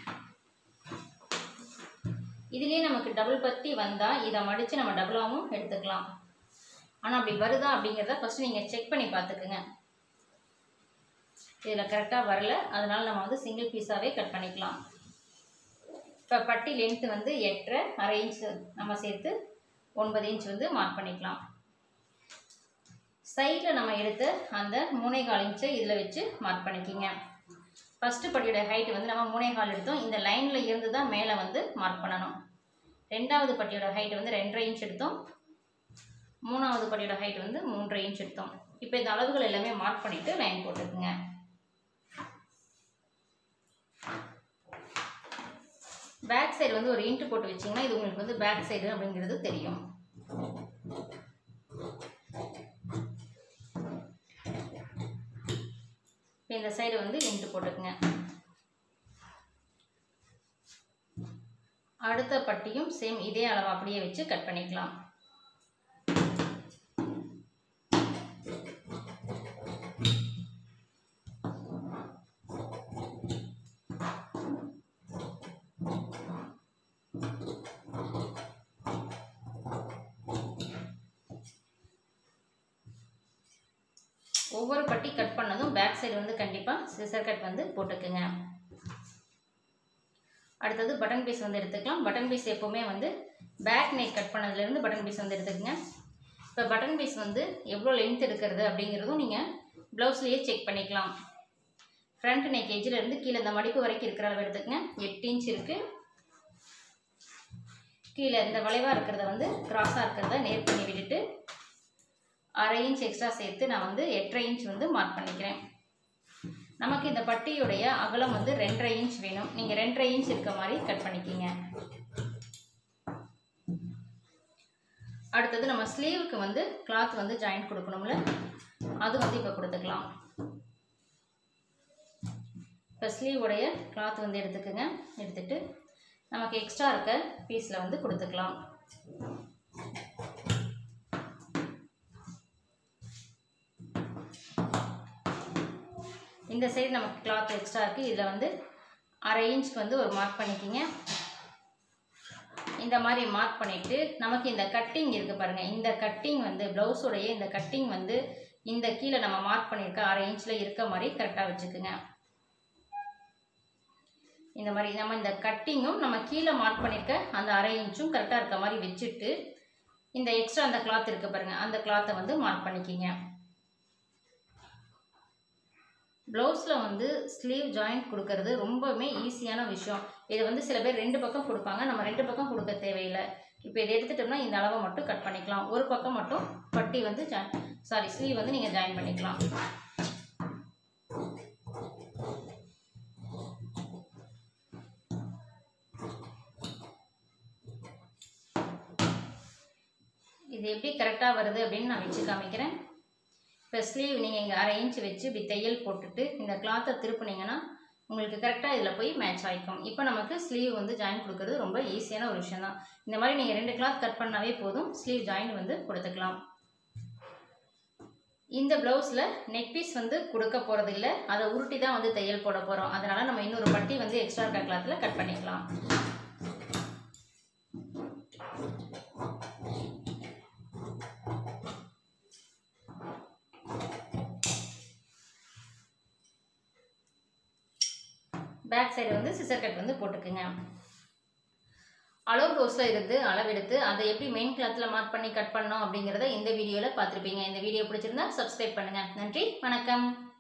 இதுலேயே நமக்கு டபுள் பத்தி வந்தால் இதை மடித்து நம்ம டபுளாகவும் எடுத்துக்கலாம். ஆனால் அப்படி வருதா அப்படிங்கிறத ஃபஸ்ட்டு நீங்கள் செக் பண்ணி பார்த்துக்குங்க. இதில் கரெக்டாக வரல, அதனால் நம்ம வந்து சிங்கிள் பீஸாகவே கட் பண்ணிக்கலாம். இப்போ பட்டி லென்த்து வந்து 8.5, 1/2 இன்ச் நம்ம சேர்த்து 9 இன்ச் வந்து மார்க் பண்ணிக்கலாம். சைடில் நம்ம எடுத்து அந்த 3.25 இன்ச்சை இதில் வச்சு மார்க் பண்ணிக்கிங்க. ஃபஸ்ட்டு பட்டியோட ஹைட்டு வந்து நம்ம 3.25 எடுத்தோம். இந்த லைனில் இருந்து தான் மேலே வந்து மார்க் பண்ணணும். ரெண்டாவது பட்டியோட ஹைட்டு வந்து 2.5 இன்ச் எடுத்தோம். மூணாவது பட்டியோட ஹைட் வந்து 3.5 இன்ச் எடுத்தோம். இப்போ இந்த அளவுகள் எல்லாமே மார்க் பண்ணிவிட்டு லைன் போட்டுக்குங்க. பேக் சைடு வந்து ஒரு இன்ட்டு போட்டு வச்சிங்கன்னா இது உங்களுக்கு வந்து பேக் சைடு அப்படிங்கிறது தெரியும். இந்த சைடு வந்து இன்ட்டு போட்டுக்குங்க. அடுத்த பட்டியும் சேம் இதே அளவு அப்படியே வச்சு கட் பண்ணிக்கலாம். ஒவ்வொரு பட்டி கட் பண்ணதும் பேக் சைடு வந்து கண்டிப்பாக சிசர் கட் வந்து போட்டுக்குங்க. அடுத்தது பட்டன் பீஸ் வந்து எடுத்துக்கலாம். பட்டன் பீஸ் எப்போவுமே வந்து பேக் நெக் கட் பண்ணதுலேருந்து பட்டன் பீஸ் வந்து எடுத்துக்கங்க. இப்போ பட்டன் பீஸ் வந்து எவ்வளோ லென்த் எடுக்கிறது அப்படிங்கிறதும் நீங்கள் ப்ளவுஸ்லேயே செக் பண்ணிக்கலாம். ஃப்ரண்ட் நெக் எஜ்ஜிலேருந்து கீழே இந்த மடிப்பு வரைக்கும் இருக்கிற அளவு எடுத்துக்கங்க. 8 இன்ச் இருக்குது. கீழே இந்த வளைவாக இருக்கிறத வந்து கிராஸாக இருக்கிறத நேர் பண்ணி விட்டுட்டு 1/2 இன்ச் எக்ஸ்ட்ரா சேர்த்து நான் வந்து 8.5 இன்ச் வந்து மார்க் பண்ணிக்கிறேன். நமக்கு இந்த பட்டியுடைய அகலம் வந்து 2.5 இன்ச் வேணும். நீங்கள் 2.5 இன்ச் இருக்க மாதிரி கட் பண்ணிக்கிங்க. அடுத்தது நம்ம ஸ்லீவுக்கு வந்து கிளாத் வந்து ஜாயிண்ட் கொடுக்கணும்ல, அது வந்து இப்போ கொடுத்துக்கலாம். இப்போ ஸ்லீவுடைய கிளாத் வந்து எடுத்துக்கோங்க. எடுத்துட்டு நமக்கு எக்ஸ்ட்ரா இருக்க பீஸில் வந்து கொடுத்துக்கலாம். இந்த சைடு நமக்கு கிளாத் எக்ஸ்ட்ரா இருக்குது. இதில் வந்து 1/2 இன்ச்சுக்கு வந்து ஒரு மார்க் பண்ணிக்கிங்க. இந்த மாதிரி மார்க் பண்ணிவிட்டு நமக்கு இந்த கட்டிங் இருக்குது பாருங்கள், இந்த கட்டிங் வந்து ப்ளவுஸோடைய இந்த கட்டிங் வந்து இந்த கீழே நம்ம மார்க் பண்ணியிருக்க 1/2 இன்ச்சில் இருக்க மாதிரி கரெக்டாக வச்சுக்குங்க. இந்த மாதிரி நம்ம இந்த கட்டிங்கும் நம்ம கீழே மார்க் பண்ணியிருக்க அந்த 1/2 இன்ச்சும் கரெக்டாக இருக்க மாதிரி வச்சுட்டு இந்த எக்ஸ்ட்ரா அந்த கிளாத் இருக்குது பாருங்கள், அந்த கிளாத்தை வந்து மார்க் பண்ணிக்கிங்க. ப்ளவுஸில் வந்து ஸ்லீவ் ஜாயிண்ட் கொடுக்கறது ரொம்பவுமே ஈஸியான விஷயம். இதை வந்து சில பேர் 2 பக்கம் கொடுப்பாங்க. நம்ம 2 பக்கம் கொடுக்க தேவையில்லை. இப்போ இதை எடுத்துட்டோம்னா இந்த அளவை மட்டும் கட் பண்ணிக்கலாம். ஒரு பக்கம் மட்டும் பட்டி வந்து ஸ்லீவ் வந்து நீங்கள் ஜாயின் பண்ணிக்கலாம். இது எப்படி கரெக்டாக வருது அப்படின்னு நான் வச்சு காமிக்கிறேன். இப்போ ஸ்லீவ் நீங்கள் இங்கே 1/2 இன்ச் வச்சு இப்படி தையல் போட்டுட்டு இந்த கிளாத்தை திருப்புனீங்கன்னா உங்களுக்கு கரெக்டாக இதில் போய் மேட்ச் ஆகிக்கும். இப்போ நமக்கு ஸ்லீவ் வந்து ஜாயின் கொடுக்கறது ரொம்ப ஈஸியான ஒரு விஷயம் தான். இந்த மாதிரி நீங்கள் 2 கிளாத் கட் பண்ணாவே போதும், ஸ்லீவ் ஜாயின் வந்து கொடுத்துக்கலாம். இந்த ப்ளவுஸில் நெக் பீஸ் வந்து கொடுக்க போகிறது இல்லை, அதை உருட்டி தான் வந்து தையல் போட போகிறோம். அதனால் நம்ம இன்னொரு பட்டி வந்து எக்ஸ்ட்ரா இருக்க கிளாத்தில் கட் பண்ணிக்கலாம். பேக் சைடு வந்து சிசர் கட் வந்து போட்டுக்குங்க. அளவு ப்ளவுஸில் இருந்து அளவெடுத்து அதை எப்படி மெயின் கிளாத்தில் மார்க் பண்ணி கட் பண்ணோம் அப்படிங்கிறத இந்த வீடியோவில் பார்த்துருப்பீங்க. இந்த வீடியோ பிடிச்சிருந்தா சப்ஸ்கிரைப் பண்ணுங்கள். நன்றி, வணக்கம்.